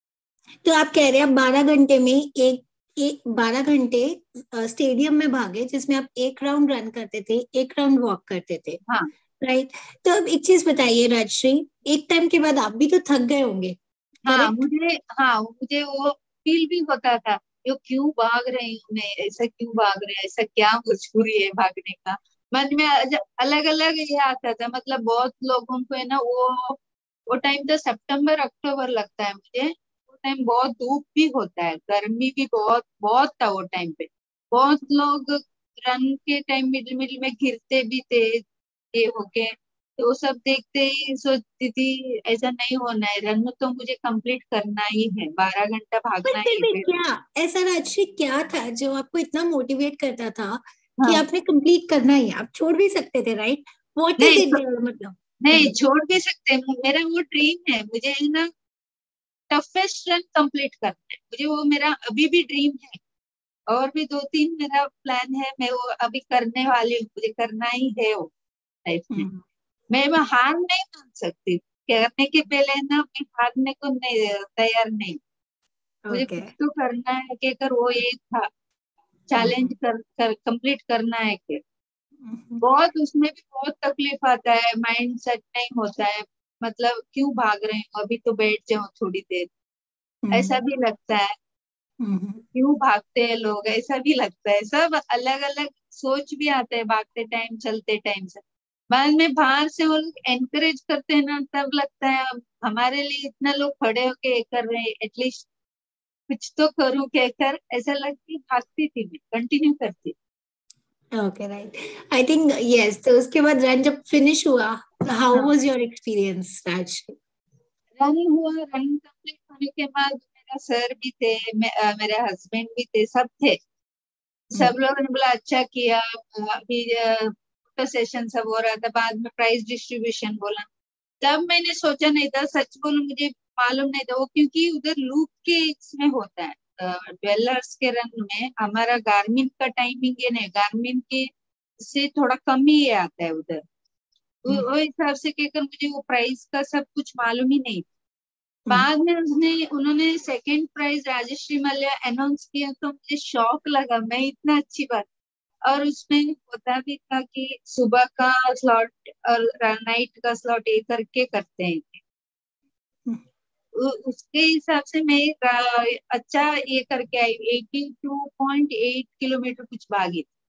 तो आप कह रहे हैं आप बारह घंटे में एक एक बारह घंटे स्टेडियम में भागे, जिसमें आप एक राउंड रन करते थे, एक राउंड वॉक करते थे, हाँ, राइट? तो अब एक चीज बताइए राजश्री, एक टाइम के बाद आप भी तो थक गए होंगे, हाँ, करेक्ट? मुझे हाँ मुझे वो फील भी होता था, यो क्यों भाग रही हूँ मैं, ऐसा क्यों भाग रहे हैं, ऐसा क्या मजबूरी है भागने का। मन में अलग अलग ये आता था, मतलब बहुत लोगों को है ना, वो वो टाइम तो सितंबर अक्टूबर लगता है मुझे। वो टाइम बहुत धूप भी होता है, गर्मी भी बहुत बहुत था वो टाइम पे। बहुत लोग रन के टाइम मिडिल मिडिल में गिरते भी थे, ये होके। तो वो सब देखते ही सोचती थी ऐसा नहीं होना है, रन तो मुझे कंप्लीट करना ही है, बारह घंटा पर भागना फिर ही भी है। क्या ऐसा राजश्री क्या था जो आपको इतना मोटिवेट करता था कि हाँ, आपने कंप्लीट करना ही है? आप छोड़ भी सकते थे, राइट? व्हाट इज नहीं इट छो, देयर, मतलब? नहीं हम्म। छोड़ भी सकते हैं, मेरा वो ड्रीम है, मुझे है ना टफेस्ट रन कंप्लीट करना है, मुझे वो मेरा अभी भी ड्रीम है। और भी दो तीन मेरा प्लान है, मैं वो अभी करने वाली हूँ, मुझे करना ही है वो लाइफ में। हम्म। मैं मैं हार नहीं मान सकती, करने के पहले ना मैं हारने को नहीं तैयार नहीं। मुझे ओके। कुछ तो करना है, कि अगर वो एक था चैलेंज कर, कर कंप्लीट करना है कि बहुत, उसमें भी बहुत तकलीफ आता है, माइंड सेट नहीं होता है, मतलब क्यों भाग रहे हो, अभी तो बैठ जाओ थोड़ी देर, ऐसा भी लगता है। हम्म। क्यों भागते हैं लोग, ऐसा भी लगता है। सब अलग अलग सोच भी आता है भागते टाइम, चलते टाइम से। बाद में बाहर से वो लोग एनकरेज करते हैं ना, तब लगता है अब हमारे लिए इतना लोग खड़े होके ये कर रहे हैं, एटलीस्ट कुछ तो करूं कहकर ऐसा लगती, भागती थी मैं, कंटिन्यू करती। Okay, right. I think yes, तो उसके बाद रन जब फिनिश हुआ, हाउ हाँ, was your experience Raj? Run हुआ, रन कंप्लीट होने के बाद मेरा सर भी थे, मे, अ, मेरे हस्बैंड भी थे, सब थे। सब लोगों ने बोला अच्छा किया। अ, अभी फोटो सेशन सब हो रहा था, बाद में प्राइज डिस्ट्रीब्यूशन बोला। तब मैंने सोचा नहीं था, सच बोलूं मुझे मालूम नहीं था वो, क्योंकि उधर लूप के इसमें होता है, ज्वेलर्स के रन में। हमारा गारमिन का टाइमिंग ये नहीं, गारमिन के से थोड़ा कम ही ये आता है उधर। वो वो हिसाब से कहकर मुझे वो प्राइस का सब कुछ मालूम ही नहीं। बाद में उसने उन्होंने second prize Rajshree Mallya announce किया, तो मुझे शौक लगा, मैं इतना अच्छी बात। और उसमें होता भी था कि सुबह का स्लॉट और नाइट का स्लॉट ये करके करते हैं। उ- उसके हिसाब से मैं अ, अच्छा ये करके आई, eighty two point eight kilometre कुछ भागी थी।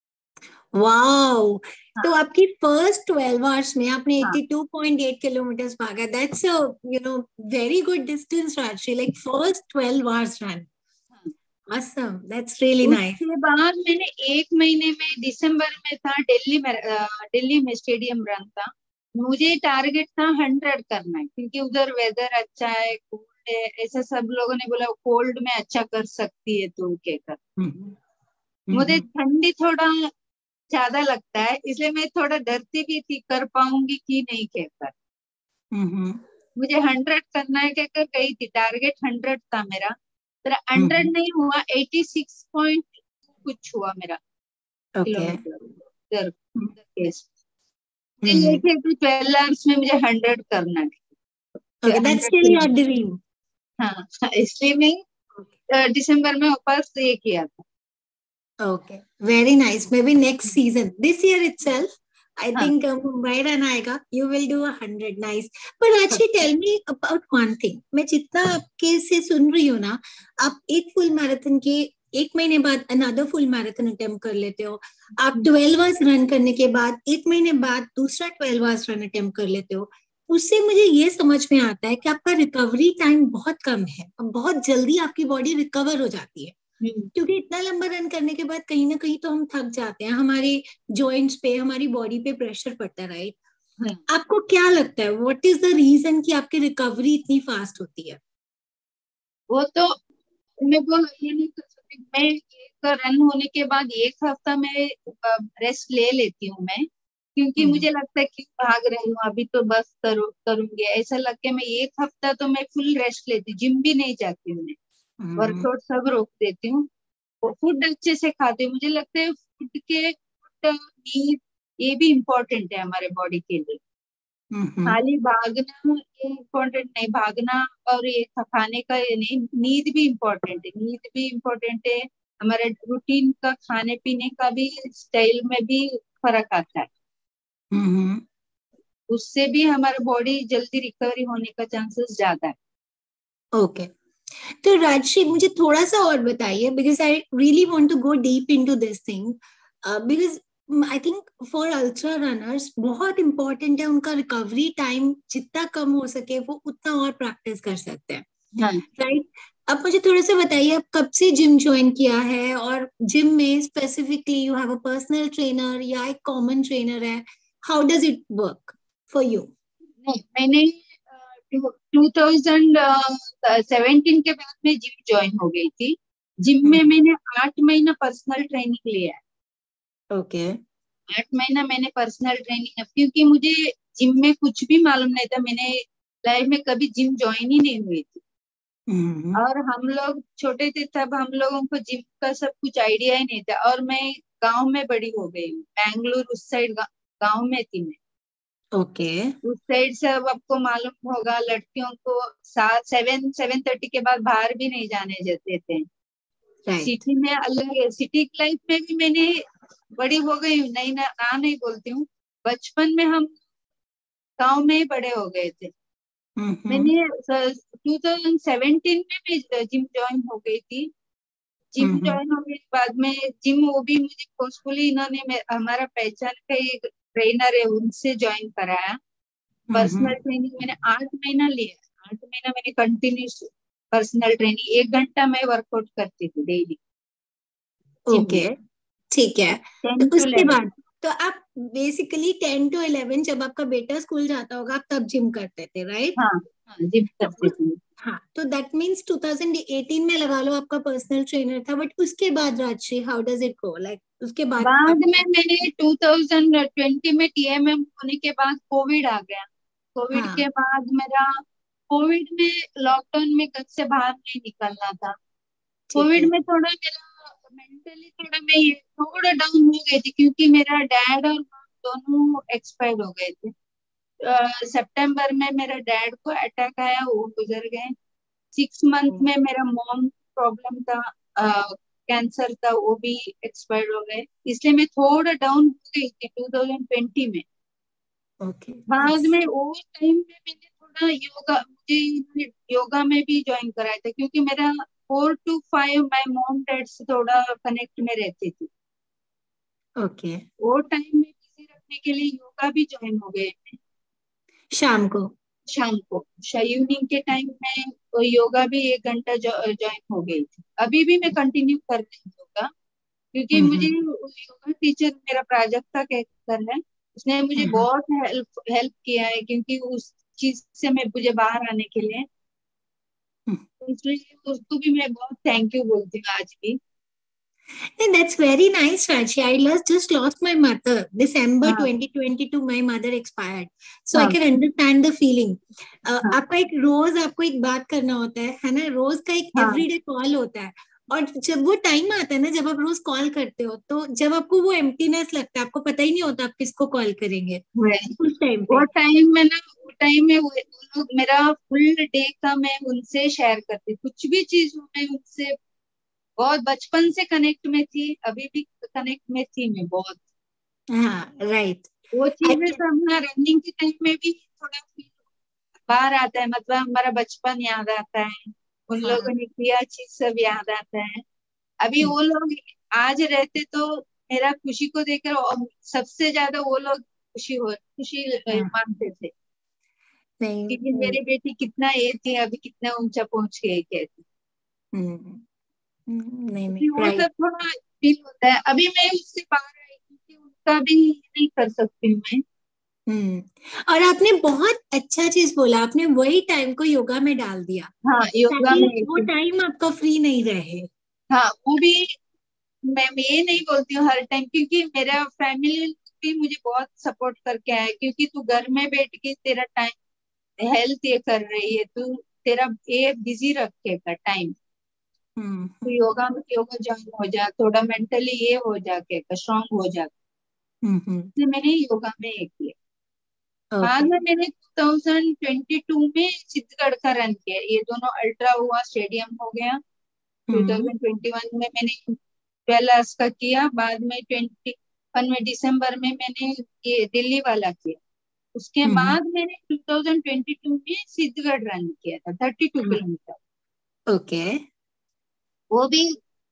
वाओ! तो हाँ, आपकी फर्स्ट ट्वेल्व आवर्स में आपने हाँ, eighty two point eight kilometres भागा। That's a you know very good distance Rajshri, like first twelve hours run. हाँ। awesome, that's really nice. उसके बाद मैंने एक महीने में, दिसंबर में था दिल्ली में, अ, दिल्ली में स्टेडियम रन था। मुझे टारगेट था हंड्रेड करना है, क्योंकि उधर वेदर अच्छा है, कोल्ड है, ऐसा सब लोगों ने बोला कोल्ड में अच्छा कर सकती है तू कहकर। हम्म। मुझे हम्म। ठंडी थोड़ा ज्यादा लगता है, इसलिए मैं थोड़ा डरती भी थी कर पाऊंगी कि नहीं कहकर। हम्म। मुझे हंड्रेड करना है कहकर गई थी, टारगेट हंड्रेड था मेरा। मेरा हंड्रेड हम्म। नहीं हुआ, एटी सिक्स पॉइंट कुछ हुआ मेरा ओके। किलोमीटर उधर उधर केस। मुझे ये हम्म। थे कि ट्वेल्व आवर्स में मुझे हंड्रेड करना है, okay, that's hundred still your kilometre. Dream. हाँ, इसलिए मैं अ, दिसंबर में वापस ये किया था। Okay, very nice. Maybe next season, this year itself, I हाँ, think uh, मुंबई रन आएगा, you will do a hundred. Nice. But actually tell me about one thing. मैं जितना आपके से सुन रही हूँ ना, आप एक फुल मैराथन के एक महीने बाद अनदर फुल मैराथन अटेम्प्ट कर लेते हो। आप ट्वेल्व आवर्स रन करने के बाद एक महीने बाद दूसरा ट्वेल्व आवर्स रन अटेम्प्ट कर लेते हो। उससे मुझे ये समझ में आता है कि आपका रिकवरी टाइम बहुत कम है, बहुत जल्दी आपकी बॉडी रिकवर हो जाती है। हम्म, क्योंकि इतना लंबा रन करने के बाद कहीं ना कहीं तो हम थक जाते हैं, हमारे जॉइंट्स पे, हमारी बॉडी पे प्रेशर पड़ता है, राइट? हाँ। आपको क्या लगता है, व्हाट इज द रीजन कि आपकी रिकवरी इतनी फास्ट होती है? वो तो मैं बोल ये नहीं कर सकती। मैं एक रन होने के बाद एक हफ्ता में रेस्ट ले लेती हूँ मैं, क्योंकि हम्म। मुझे लगता है कि भाग रही हूँ अभी तो बस करूँ करूंगी ऐसा लग के मैं एक हफ्ता तो मैं फुल रेस्ट लेती हूँ, जिम भी नहीं जाती हूँ मैं, हम्म। वर्कआउट सब रोक देती हूँ। फूड अच्छे से खाती हूँ, मुझे लगता है फूड के फूड नीड ये भी इम्पोर्टेंट है हमारे बॉडी के लिए। हम्म। खाली भागना ये इम्पोर्टेंट नहीं, भागना और ये खाने का ये नहीं, नींद भी इम्पोर्टेंट है, नींद भी इम्पोर्टेंट है। हमारे रूटीन का खाने पीने का भी स्टाइल में भी फर्क आता है, हम्म। उससे भी हमारा बॉडी जल्दी रिकवरी होने का चांसेस ज्यादा है। ओके, तो राजश्री मुझे थोड़ा सा और बताइए, because I really want to go deep into this thing. Because I think for ultra runners बहुत इंपॉर्टेंट है उनका रिकवरी टाइम जितना कम हो सके वो उतना और प्रैक्टिस कर सकते हैं, हाँ, राइट? अब मुझे थोड़ा सा बताइए, आप कब से जिम ज्वाइन किया है, और जिम में specifically you have a personal trainer या एक कॉमन ट्रेनर है? How does it work for you? नहीं मैंने टू थाउजेंड सेवेंटीन के बाद में जिम ज्वाइन हो गई थी। जिम में मैंने आठ महीना पर्सनल ट्रेनिंग लिया है। ओके। आठ महीना मैंने पर्सनल ट्रेनिंग, क्योंकि मुझे जिम में कुछ भी मालूम नहीं था, मैंने लाइफ में कभी जिम ज्वाइन ही नहीं हुई थी। हम्म। और हम लोग छोटे थे तब हम लोगों को जिम का सब कुछ आइडिया ही नहीं था। और मैं गांव में बड़ी हो गई हूँ, बैंगलोर उस साइड गांव में थी मैं। ओके। उस साइड से अब आपको मालूम होगा लड़कियों को सात सेवन सेवन थर्टी के बाद बाहर भी नहीं जाने देते थे। राइट। सिटी में अलग है, सिटी की लाइफ में भी मैंने बड़ी हो गई हूँ, नहीं ना, ना नहीं बोलती हूँ। बचपन में हम गांव में ही बड़े हो गए थे। हम्म। मैंने टू थाउजेंड सेवेंटीन में भी जिम ज्वाइन हो गई थी। जिम हम्म ज्वाइन होने के बाद में जिम, वो भी मुझे फोर्सफुली इन्होंने मे- हमारा पहचान का एक ट्रेनर है उनसे ज्वाइन कराया। हम्म। पर्सनल ट्रेनिंग मैंने आठ महीना लिया। आठ महीना मैंने कंटिन्यूस पर्सनल ट्रेनिंग, एक घंटा मैं वर्कआउट करती थी डेली जिम में। ओके, ठीक है। टेन तो टू उसके इलेवन बाद तो आप बेसिकली टेन टू इलेवन जब आपका बेटा स्कूल जाता होगा आप तब जिम करते थे, राइट? हाँ हाँ जिम तो करती उस थी। हाँ, तो दैट मीन्स ट्वेंटी एटीन में लगा लो आपका पर्सनल ट्रेनर था, बट उसके बाद Rajshri how does it go, like उसके बाद बाद आप। में मैंने टू थाउजेंड ट्वेंटी में टी एम एम होने के बाद कोविड आ गया। कोविड हाँ, के बाद मेरा, कोविड में लॉकडाउन में घर से बाहर नहीं निकलना था। ठीक कोविड है। में थोड़ा मेरा मेंटली थोड़ा मैं ये थोड़ा डाउन हो गई थी, क्योंकि मेरा डैड और मॉम दोनों एक्सपायर्ड हो गए थे। सितंबर में मेरा डैड को अटैक आया, वो गुजर गए। सिक्स मंथ में मेरा मॉम प्रॉब्लम था, कैंसर था, वो भी एक्सपायर्ड हो गए। इसलिए मैं थोड़ा डाउन हो गई थी टू थाउजेंड ट्वेंटी में। ओके, बाद दैट्स में वो टाइम में मैंने थोड़ा योगा, मुझे योगा में भी ज्वाइन कराया था, क्योंकि मेरा फोर टू फाइव मैं मॉम डैड से थोड़ा कनेक्ट में रहती थी। ओके। वो टाइम में बिजी रखने के लिए योगा भी ज्वाइन हो गए। शाम को। शाम को इवनिंग के टाइम में वो योगा भी एक घंटा ज्वाइन हो गई थी। अभी भी मैं कंटिन्यू कर रही हूँ योगा, क्योंकि मुझे हम्म योगा टीचर मेरा प्राजक्ता कहकर है, उसने मुझे हम्म। बहुत हेल्प हेल्प किया है, क्योंकि उस चीज से मैं मुझे बाहर आने के लिए, इसलिए उसको भी मैं बहुत थैंक यू बोलती हूँ आज भी। And that's very nice, Rachi. I lost, just lost my mother. December हाँ twenty twenty-two, my mother expired. So I हाँ can understand the feeling. Uh, हाँ आपका एक रोज आपको एक बात करना होता है है ना, रोज का एक हाँ एवरीडे कॉल होता है। और जब वो टाइम आता है ना, जब आप रोज कॉल करते हो, तो जब आपको वो एम्प्टीनेस लगता है, आपको पता ही नहीं होता आप किसको कॉल करेंगे वही। उस टाइम वो पे। टाइम में ना, वो टाइम में वो वो लोग मेरा फुल डे का मैं उनसे शेयर करती, कुछ भी चीज हो मैं उनसे बहुत बचपन से कनेक्ट में थी, अभी भी कनेक्ट में थी मैं बहुत। हाँ, राइट। वो आई चीजें कैन। सब ना रनिंग के टाइम में भी थोड़ा फील बाहर आता है, मतलब हमारा बचपन याद आता है, उन हाँ। लोगों ने किया चीज सब याद आता है। अभी वो लोग आज रहते तो मेरा खुशी को देखकर और सबसे ज्यादा वो लोग खुशी हो खुशी अ, हाँ, मानते थे नहीं कि नहीं। मेरी बेटी कितना ये थी, अभी कितना ऊंचा पहुंच गई कहती। हम्म, नहीं नहीं, अभी वो राइट। सब थोड़ा फील होता है। अभी मैं उससे बाहर आई, क्योंकि उनका भी नहीं कर सकती हूँ मैं। हम्म। और आपने बहुत अच्छा चीज बोला, आपने वही टाइम को योगा में डाल दिया हाँ योगा ताकि में वो एक- टाइम आपका फ्री नहीं रहे। हाँ वो भी, मैं ये नहीं बोलती हूँ हर टाइम, क्योंकि मेरा फैमिली भी मुझे बहुत सपोर्ट करके आया, क्योंकि तू घर में बैठ के तेरा टाइम हेल्थ ये कर रही है, तू तेरा ये बिजी रखेगा टाइम, हम्म तू योगा में योगा ज्वाइन हो जा, थोड़ा मेंटली ये हो जाके स्ट्रांग हो जा। हम्म हम्म। इसलिए मैंने योगा में ये किया। बाद ओके। में मैंने टू थाउजेंड ट्वेंटी टू में चित्तगढ़ का रन किया, ये दोनों अल्ट्रा हुआ, स्टेडियम हो गया। हम्म टू थाउजेंड ट्वेंटी वन में मैंने ट्वेल्व आवर्स का किया। बाद में ट्वेंटी वन में दिसंबर में मैंने ये दिल्ली वाला किया। उसके हम्म। बाद मैंने टू थाउजेंड ट्वेंटी टू में सिद्धगढ़ रन किया था, थर्टी टू हाँ, किलोमीटर ओके वो भी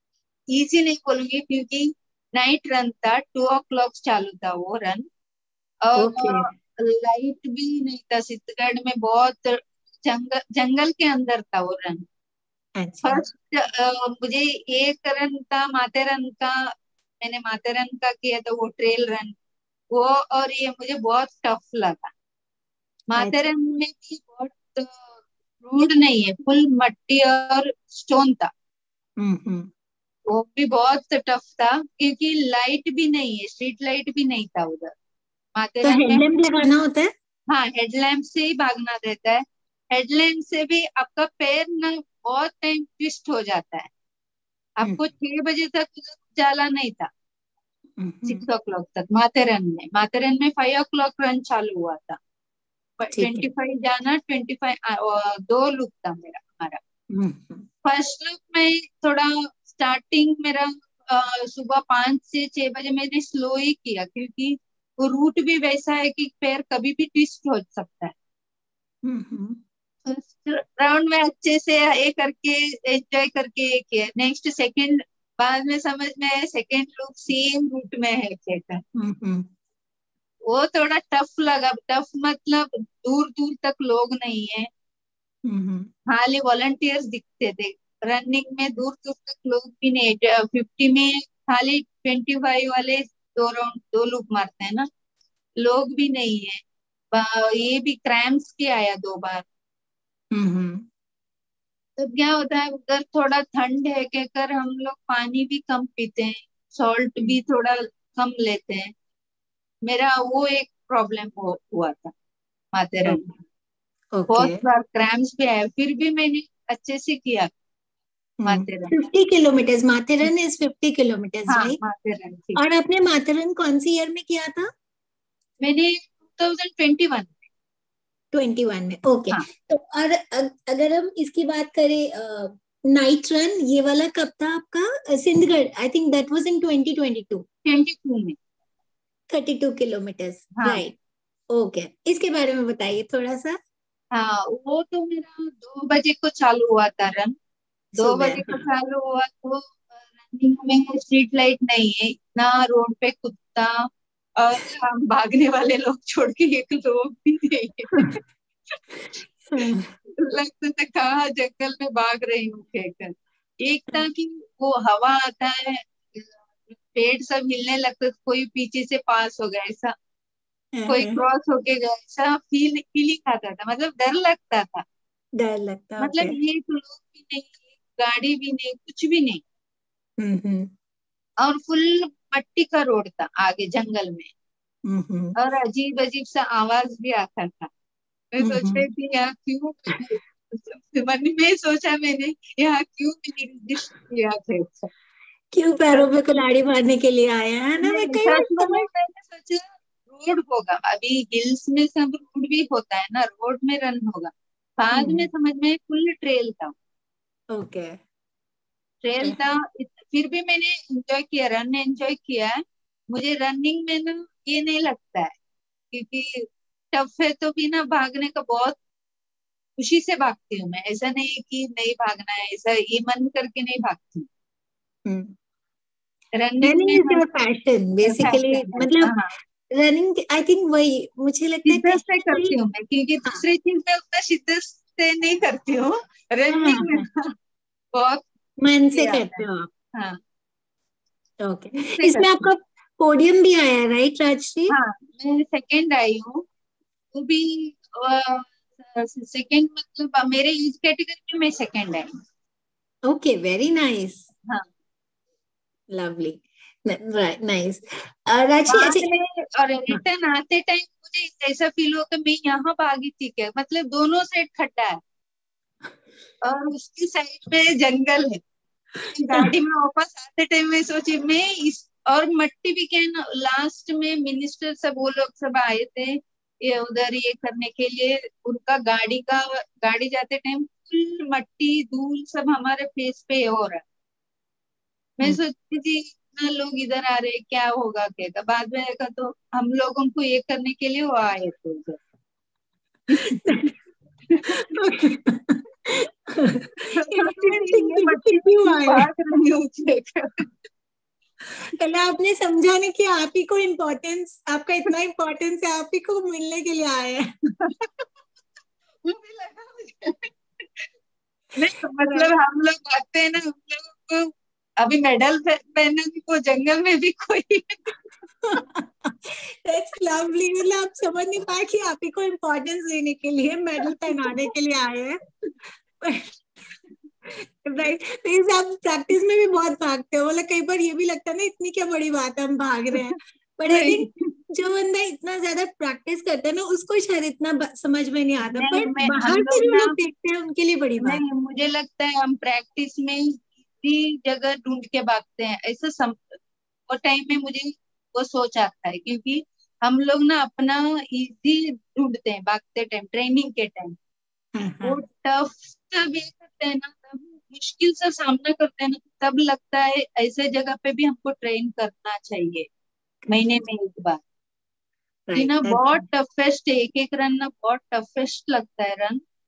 इजी नहीं बोलूंगी, क्योंकि नाइट रन था, टू ओ क्लॉक चालू था वो रन। ओके। और लाइट भी नहीं था, सिद्धगढ़ में बहुत जंगल जंगल के अंदर था वो रन। अच्छा। फर्स्ट मुझे एक रन था माथेरन का, मैंने माथेरन का किया था वो ट्रेल रन वो, और ये मुझे बहुत टफ लगा। अच्छा। माथेरन में भी बहुत रोड नहीं है, फुल मट्टी और स्टोन था, हम्म हम्म। वो भी बहुत टफ था, क्योंकि लाइट भी नहीं है, स्ट्रीट लाइट भी नहीं था उधर तो माथेरन में। हेडलैम्प लगाना होता है? हाँ हेडलैम्प से ही भागना रहता है। हेडलैम्प से भी आपका पैर ना बहुत टाइम ट्विस्ट हो जाता है। हम्म आपको छह बजे तक उधर जाला नहीं था, हम्म। सिक्स ओ क्लॉक तक। माथेरन में माथेरन में फाइव ओ क्लॉक रन चालू हुआ था। ठीक है। ट्वेंटी फाइव जाना, ट्वेंटी फाइव दो लुक था मेरा हमारा। हम्म हम्म। फर्स्ट लुक में थोड़ा स्टार्टिंग मेरा अ, सुबह पाँच से छह बजे मैंने स्लो ही किया, क्योंकि वो रूट भी वैसा है कि पैर कभी भी ट्विस्ट हो सकता है। हम्म हम्म। राउंड में अच्छे से ये करके एंजॉय करके ये किया। नेक्स्ट सेकंड बाद में समझ में आया सेकंड लोग सेम रूट में है खेकर। हम्म वो थोड़ा टफ लगा। टफ मतलब दूर दूर तक लोग नहीं है, हम्म खाली वॉलंटियर्स दिखते थे। रनिंग में दूर दूर तक लोग भी नहीं। फिफ्टी में खाली ट्वेंटी फाइव वाले दो राउंड दो लूप मारते हैं ना, लोग भी नहीं है। बा- ये भी क्रैम्प्स के आया दो बार। हम्म तब क्या होता है उधर थोड़ा ठंड है कहकर हम लोग पानी भी कम पीते हैं, सॉल्ट भी थोड़ा कम लेते हैं। मेरा वो एक प्रॉब्लम हो, हुआ था माथेरन में। ओके। बहुत बार क्रैम्प्स भी आया, फिर भी मैंने अच्छे से किया हम्म Matheran. Fifty kilometres Matheran is fifty kilometres हाँ राइट? माथेरन ठीक। और आपने माथेरन कौन सी ईयर में किया था? मैंने twenty twenty one. Twenty one में, ओके। हाँ तो और अ- अगर हम इसकी बात करें, नाइट रन ये वाला कब था आपका? Sinhagad, I think that was in twenty twenty two. Twenty two में। थर्टी टू किलोमीटर्स हाँ राइट। ओके, इसके बारे में बताइए थोड़ा सा। हाँ, वो तो मेरा दो बजे को चालू हुआ था रन। दो सुबह, बजे को हाँ। चालू हुआ तो रनिंग में स्ट्रीट लाइट नहीं है, इतना रोड पे कुत्ता और हम भागने वाले लोग छोड़ के एक लोग भी नहीं है। लगता था कहाँ जंगल में भाग रही हूँ कहकर। एक था कि वो हवा आता है, पेड़ सब हिलने लगता था, कोई पीछे से पास हो गया ऐसा, कोई क्रॉस होके गया ऐसा फील फीलिंग आता था, मतलब डर लगता था। डर लगता, मतलब ओके। एक लोग भी नहीं, एक गाड़ी भी नहीं, कुछ भी नहीं। हम्म हम्म और फुल मट्टी का रोड था आगे जंगल में। हम्म और अजीब अजीब सा आवाज भी आता था। मैं सोच हम्म रही थी यहाँ क्यों मैंने- मन में सोचा मैंने, यहाँ क्यों मैंने रजिस्टर किया था। क्यों पैरों पे कुल्हाड़ी मारने के लिए आए हैं ना? मैं नहीं कई बार सच में समझ। मैंने सोचा रोड होगा, अभी हिल्स में सब रोड भी होता है ना, रोड में रन होगा। बाद में हम्म समझ में फुल ट्रेल था। ओके। ट्रेल था। इत- फिर भी मैंने एंजॉय किया, रन एंजॉय किया है। मुझे रनिंग में ना ये नहीं लगता है, क्योंकि टफ है तो भी ना भागने का बहुत खुशी से भागती हूँ मैं। ऐसा नहीं है कि नहीं भागना है, ऐसा ये मन करके नहीं भागती हूँ। हम्म रनिंग रनिंग में इज ना योर पैशन बेसिकली, फैशन है। मतलब हाँ रनिंग आई थिंक वही मुझे लगता है शिद्दत कहीं से ना कहीं। करती हूँ मैं, क्योंकि हाँ दूसरी चीज में उतना शिद्दत से नहीं करती हूँ। हाँ रनिंग में हाँ, ना बहुत मन से ये आता करते है। हो आप। हाँ ओके। दिल से इसमें करती हूँ। आपका पोडियम भी आया राइट राजश्री? हाँ मैं सेकंड आई हूँ। वो भी सेकंड मतलब मेरे एज कैटेगरी में मैं सेकंड आई हूँ। ओके, वेरी नाइस, हाँ लवली, नाइस। राजश्री, बाद अच्छा। में और हाँ, रिटर्न आते टाइम मुझे ऐसा फील हुआ कि मैं यहाँ भागी थी क्या, मतलब दोनों साइड खड्डा है और उसकी साइड में जंगल है। गाड़ी में वापस आते टाइम में सोची मैं इस, और मट्टी भी क्या है ना, लास्ट में मिनिस्टर सब वो लोग सब आए थे ये उधर ये करने के लिए। उनका गाड़ी का गाड़ी जाते टाइम फुल मट्टी धूल सब हमारे फेस पे हो रहा है। मैं हम्म। सोचती थी इतना लोग इधर आ रहे क्या होगा क्या, बाद में देखा तो हम लोगों को ये करने के लिए वो आए थे उधर। सोचती थी इंटरेस्टिंग ये कि कि मट्टी में क्यों क्यों आए। भाग रही हूँ कहकर। पहले आपने समझा नहीं कि आप ही को इम्पोर्टेंस, आपका इतना इम्पोर्टेंस है, आप ही को मिलने के लिए आए हैं। मुझे लगा मुझे नहीं, मतलब हम लोग भागते हैं ना, हम लोगों को अभी मेडल पहनने को जंगल में भी कोई दैट्स लवली, मतलब आप समझ नहीं पाए कि आप ही को इम्पोर्टेंस देने के लिए, मेडल पहनाने के लिए आए हैं। राइट, तो इस आप प्रैक्टिस में भी बहुत भागते हो, मतलब कई बार ये भी लगता है ना इतनी क्या बड़ी बात है हम भाग रहे हैं। बट आई नहीं थिंक जो बंदा इतना ज्यादा प्रैक्टिस करता है ना उसको शायद इतना ब- समझ में नहीं आता, नहीं बट मैं हम बाहर से लोग जो ना, लोग देखते हैं उनके लिए बड़ी बात। नहीं मुझे लगता है हम प्रैक्टिस में इसी जगह ढूंढ के भागते हैं ऐसा सम, वो टाइम में मुझे वो सोच आता है, क्योंकि हम लोग ना अपना इजी ढूंढते हैं भागते टाइम, ट्रेनिंग के टाइम। हाँ वो हाँ। टफ जब ये करते हैं ना, तब मुश्किल से सामना करते हैं ना, तब लगता है ऐसे जगह पे भी हमको ट्रेन करना चाहिए महीने में एक बार। कि राइट, ना बहुत टफेस्ट है, एक एक रन ना बहुत टफेस्ट लगता है रन।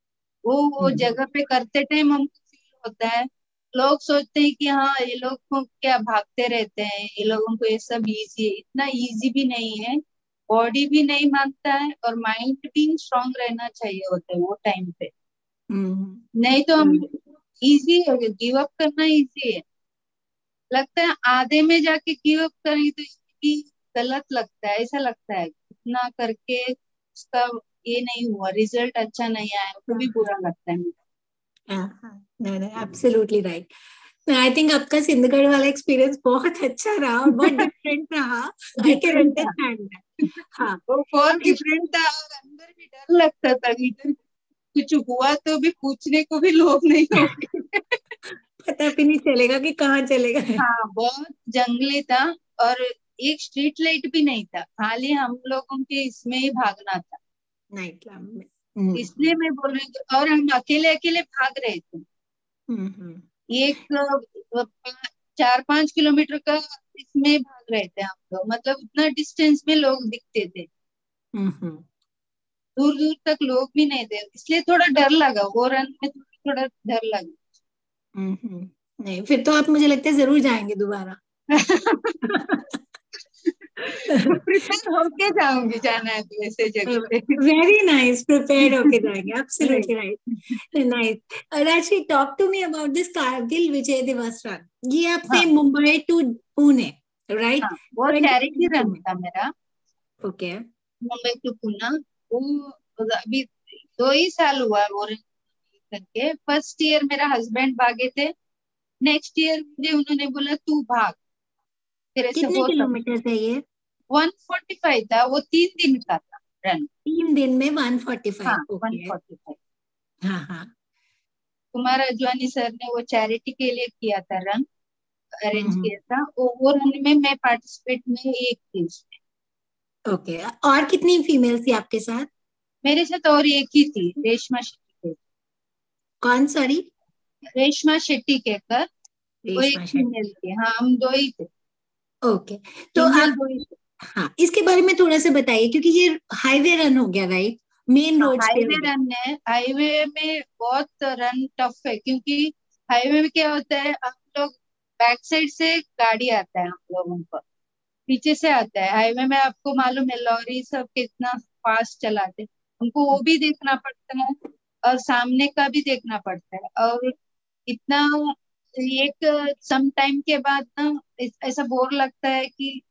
वो वो हम्म, जगह पे करते टाइम हमको फील होता है। लोग सोचते हैं कि हाँ ये लोग को क्या भागते रहते हैं, ये लोगों को ये सब इजी है, इतना इजी भी नहीं है। बॉडी भी नहीं मांगता है और माइंड भी स्ट्रांग रहना चाहिए होता है वो टाइम पे। हम्म, नहीं तो हम, हम्म, इजी है गिव अप करना, इजी है। लगता है आधे में जाके गिव अप करें तो ये गलत लगता है, ऐसा लगता है इतना करके उसका ये नहीं हुआ, रिजल्ट अच्छा नहीं आया तो भी बुरा लगता है मुझे। हाँ हाँ, नहीं नहीं, एब्सोल्युटली राइट। आई थिंक आपका सिंधगढ़ वाला एक्सपीरियंस बहुत अच्छा रहा और बहुत डिफरेंट रहा। आई कैन डिफरेंट था, अंडरस्टैंड दैट। हाँ। वो बहुत डिफरेंट था और अंदर भी डर लगता था कि इधर कुछ हुआ तो भी पूछने को भी लोग नहीं होंगे। पता भी नहीं चलेगा कि कहाँ चलेगा। हाँ बहुत जंगली था, और एक स्ट्रीट लाइट भी नहीं था, खाली हम लोगों के इसमें ही भागना था। नाइट क्लब में। हम्म, इसलिए मैं बोल रही हूँ, और हम अकेले अकेले भाग रहे थे। हम्म, हम्म, एक अ, पा- चार पांच किलोमीटर का इसमें भाग रहे थे हम लोग, मतलब उतना डिस्टेंस में लोग दिखते थे, हम्म, हम्म, दूर दूर तक लोग भी नहीं थे, इसलिए थोड़ा डर लगा वो रन में, थोड़ा थोड़ा डर लगा। हम्म, हम्म। नहीं, फिर तो आप मुझे लगता है जरूर जाएंगे दोबारा। प्रिपेयर होके जाऊंगी, जाना है तो ऐसे जगह पे। वेरी नाइस, प्रिपेयर्ड होके जाएंगे, नहीं, एब्सोल्युटली राइट। नाइस। और actually talk to me about this Kargil Vijay Diwas run. ये आपने हाँ मुंबई टू पुणे, हाँ, राइट? वो charity twenty twenty two run में। था मेरा, ओके। मुंबई टू पुणे। वो अभी दो ही साल हुआ वो run करके। फर्स्ट ईयर मेरा हस्बैंड भागे थे, नेक्स्ट ईयर मुझे उन्होंने बोला तू भाग, तेरे से कितने हो सकता। किलोमीटर है ये? वन फोर्टी फाइव था, वो तीन दिन का था रन। तीन दिन में वन फोर्टी हाँ five one okay. Forty five हाँ हाँ। कुमार अजवानी सर ने वो चैरिटी के लिए किया था रन, अरेंज हम्म, किया था। वो वो रन में मैं पार्टिसिपेट में एक थी उसमें। ओके। और कितनी फीमेल थी आपके साथ? मेरे साथ और एक ही थी, रेशमा शेट्टी। कौन, सॉरी? रेशमा शेट्टी कहकर, वो एक रेशमा शेट्टी। फीमेल थी। हाँ हम दो ही थे, ओके। तो फीमेल आप, दो ही थे। हाँ, इसके बारे में थोड़ा सा बताइए, क्योंकि ये हाईवे रन हो गया, राइट? मेन हाँ रोड्स पे हो हाईवे गया। रन है, हाईवे में बहुत रन टफ है, क्योंकि हाईवे में क्या होता है, हम लोग बैक साइड से गाड़ी आता है हम लोगों को, पीछे से आता है। हाईवे में आपको मालूम है लॉरी सब कितना फास्ट चलाते हैं, हमको वो भी देखना पड़ता है और सामने का भी देखना पड़ता है। और इतना एक सम टाइम के बाद ना इस- ऐसा बोर लगता है कि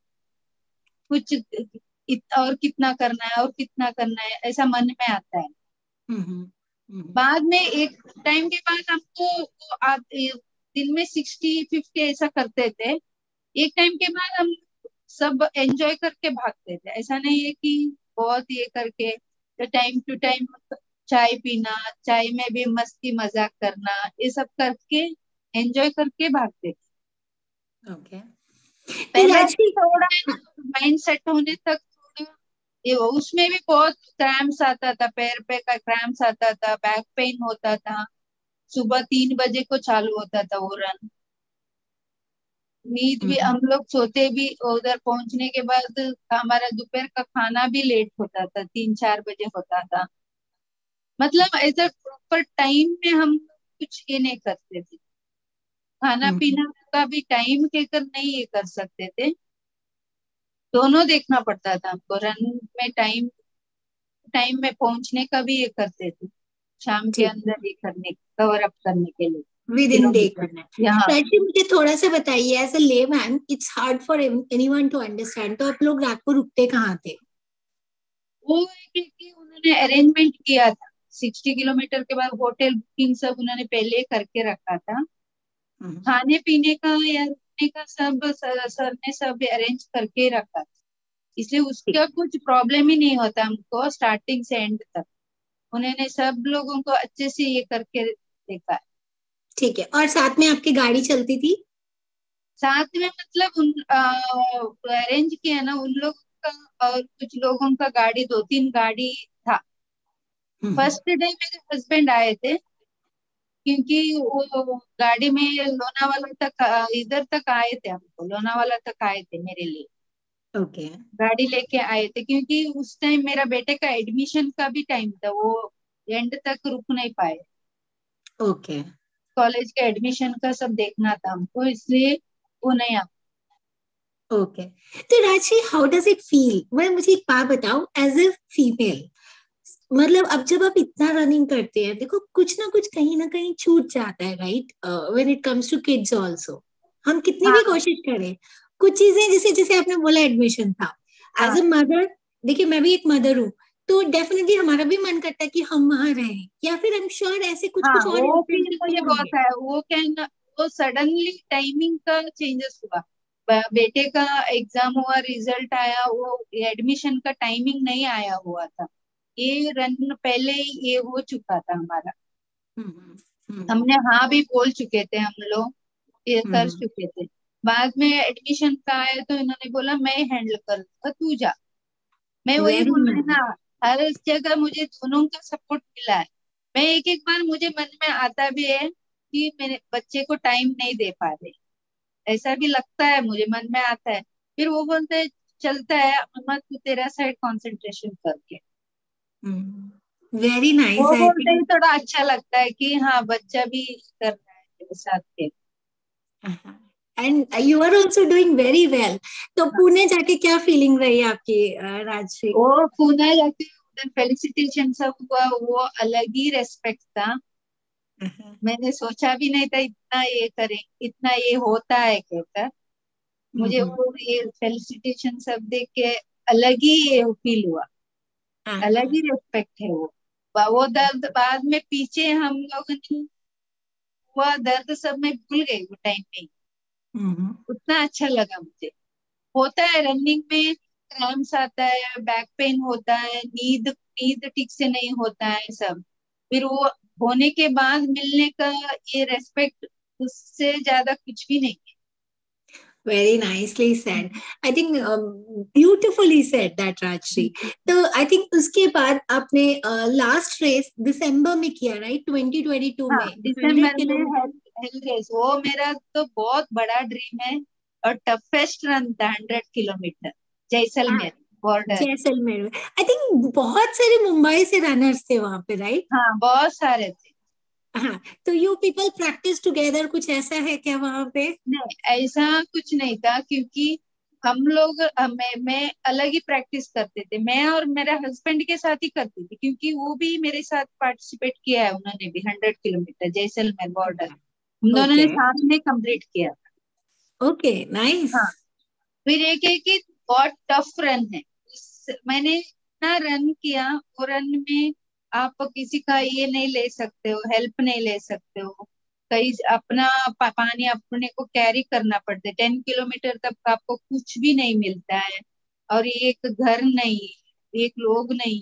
कुछ इत, और कितना करना है और कितना करना है, ऐसा मन में आता है। हम्म, हम्म, हम्म, बाद में एक टाइम के बाद हमको वो आ- ये दिन में सिक्सटी फिफ्टी ऐसा करते थे। एक टाइम के बाद हम सब एंजॉय करके भागते थे, ऐसा नहीं है कि बहुत ये करके। तो टाइम टू टाइम चाय पीना, चाय में भी मस्ती मजाक करना, ये सब करके एंजॉय करके भागते थे। ओके। तो पहले राजवी, थोड़ा है ना, माइंड सेट होने तक थोड़ा ये वो- उसमें भी बहुत क्रैम्स आता था, पैर पे का क्रैम्स आता था, बैक पेन होता था। सुबह तीन बजे को चालू होता था वो रन। नींद भी, हम्म, हम लोग सोते भी उधर पहुंचने के बाद, हमारा दोपहर का खाना भी लेट होता था, तीन चार बजे होता था। मतलब ऐसा प्रॉपर टाइम में हम कुछ ये नहीं करते थे, खाना हम्म, पीना का भी टाइम के कर नहीं ये कर सकते थे। दोनों देखना पड़ता था हमको, रन में टाइम टाइम में पहुंचने का भी ये करते थे, शाम के ठीक है। अंदर ये करने, कवर अप करने के लिए विद इन डे किलोमीटर। करना है। यहाँ राजवी, मुझे थोड़ा सा बताइए, as a layman it's hard for anyone to understand, तो आप लोग रात को रुकते कहाँ थे? वो है कि, कि उन्होंने अरेंजमेंट किया था, सिक्सटी किलोमीटर के बाद होटल बुकिंग सब उन्होंने पहले करके रखा था। हम्म, खाने पीने का या रुकने का सब सर, सर ने सब अरेंज करके रखा था, इसलिए ठीक। उसका कुछ प्रॉब्लम ही नहीं होता हमको स्टार्टिंग से एंड तक। उन्होंने सब लोगों को अच्छे से ये करके देखा है। ठीक है, और साथ में आपकी गाड़ी चलती थी? साथ में मतलब उन अरेंज किया ना उन लोगों का, और कुछ लोगों का गाड़ी, दो तीन गाड़ी था। हम्म, फर्स्ट डे मेरे हस्बैंड आए थे, क्योंकि वो गाड़ी में लोनावाला तक अ, इधर तक आए थे, हमको लोनावाला तक आए थे मेरे लिए, ओके। गाड़ी लेके आए थे, क्योंकि उस टाइम मेरा बेटे का एडमिशन का भी टाइम था, वो एंड तक रुक नहीं पाए। ओके कॉलेज के एडमिशन का सब देखना था हमको, इसलिए वो नहीं आ। ओके। तो Rajshri, how does it feel? मैं मुझे एक बात बताओ, एज ए फीमेल, मतलब अब जब आप इतना रनिंग करते हैं, देखो कुछ ना कुछ कहीं ना कहीं छूट जाता है, right? When it comes to kids also, हम कितनी भी हाँ कोशिश करें, कुछ चीजें जैसे जैसे आपने बोला एडमिशन था, एज हाँ अ मदर, देखिए मैं भी एक मदर हूँ, तो डेफिनेटली हमारा भी मन करता है कि हम वहां रहें, या फिर आई एम श्योर ऐसे कुछ हाँ, कुछ और वो फील इंसिडेंसेस मुझे हुए बहुत होंगे। है। वो क्या है ना, वो सडनली टाइमिंग का चेंजेस हुआ। ब- बेटे का एग्जाम हुआ, रिजल्ट आया, वो एडमिशन का टाइमिंग नहीं आया हुआ था। ये रन पहले ही ये हो चुका था हमारा। हम्म हम्म हमने हाँ भी बोल चुके थे हम लोग, ये कर हम्म। चुके थे। बाद में एडमिशन का आया तो इन्होंने बोला मैं हैंडल कर लूंगा, तू जा। मैं वही वेरी बोल रही ना, नाइस। हर इस जगह मुझे दोनों का सपोर्ट मिला है। मैं एक एक बार मुझे मन में आता भी है कि मेरे बच्चे को टाइम नहीं दे पा रहे, ऐसा भी लगता है, मुझे मन में आता है। फिर वो बोलते हैं चलता है मम्मा, तू तेरा साइड कंसंट्रेशन करके। वेरी नाइस, वो आई बोलते ही थिंक। थोड़ा अच्छा लगता है कि हाँ बच्चा भी कर रहा है मेरे साथ के। And you are also doing very well. तो पुणे जाके क्या फीलिंग रही आपकी, अ, राजश्री? वो पुणे जाके उधर फेलिसिटेशन सब हुआ, वो अलग ही रेस्पेक्ट था। मैंने सोचा भी नहीं था इतना ये करें, इतना ये होता है कहकर। मुझे वो ये फेलिसिटेशन सब देख के अलग ही ये फील हुआ, अलग ही रेस्पेक्ट है वो। बा- वो दर्द बाद में पीछे हम लोगों ने हुआ दर्द सब मैं भूल गई वो टाइम में ही। उतना अच्छा लगा मुझे। होता है रनिंग में, क्रैम्स आता है, बैक पेन होता है, नींद नींद ठीक से नहीं होता है सब। फिर वो होने के बाद मिलने का ये रेस्पेक्ट, उससे ज्यादा कुछ भी नहीं वेरी नाइसली है। Said. I think beautifully said that, Rajshri. तो आई थिंक उसके बाद आपने लास्ट रेस दिसंबर में किया, राइट? ट्वेंटी ट्वेंटी टू हाँ, में हंड्रेड दिसंबर में किलोमीटर हेल्थ हेल्थ रेस, वो मेरा तो बहुत बड़ा ड्रीम है। और टफेस्ट रन था, hundred kilometre, Jaisalmer border. Jaisalmer में। आई थिंक बहुत सारे मुंबई से रनर्स थे वहां पे, राइट? हाँ, बहुत सारे थे। हाँ, तो यू पीपल प्रैक्टिस टुगेदर, कुछ ऐसा है क्या वहां पे? नहीं, ऐसा कुछ नहीं था, क्योंकि हम लोग अ, मैं मैं अलग ही प्रैक्टिस करते थे। मैं और मेरे हस्बैंड के साथ ही करते थे, क्योंकि वो भी मेरे साथ पार्टिसिपेट किया है, उन्होंने भी हंड्रेड किलोमीटर, जैसलमेर बॉर्डर हम दोनों ने ओके साथ में कंप्लीट किया। Okay, nice. हाँ, फिर एक है कि बहुत टफ रन है। उस मैंने इतना रन किया, वो रन में आप किसी का ये नहीं ले सकते हो, हेल्प नहीं ले सकते हो कहीं। अपना पा, पानी अपने को कैरी करना पड़ता है, टेन किलोमीटर तक आपको कुछ भी नहीं मिलता है। और एक घर नहीं, एक लोग नहीं।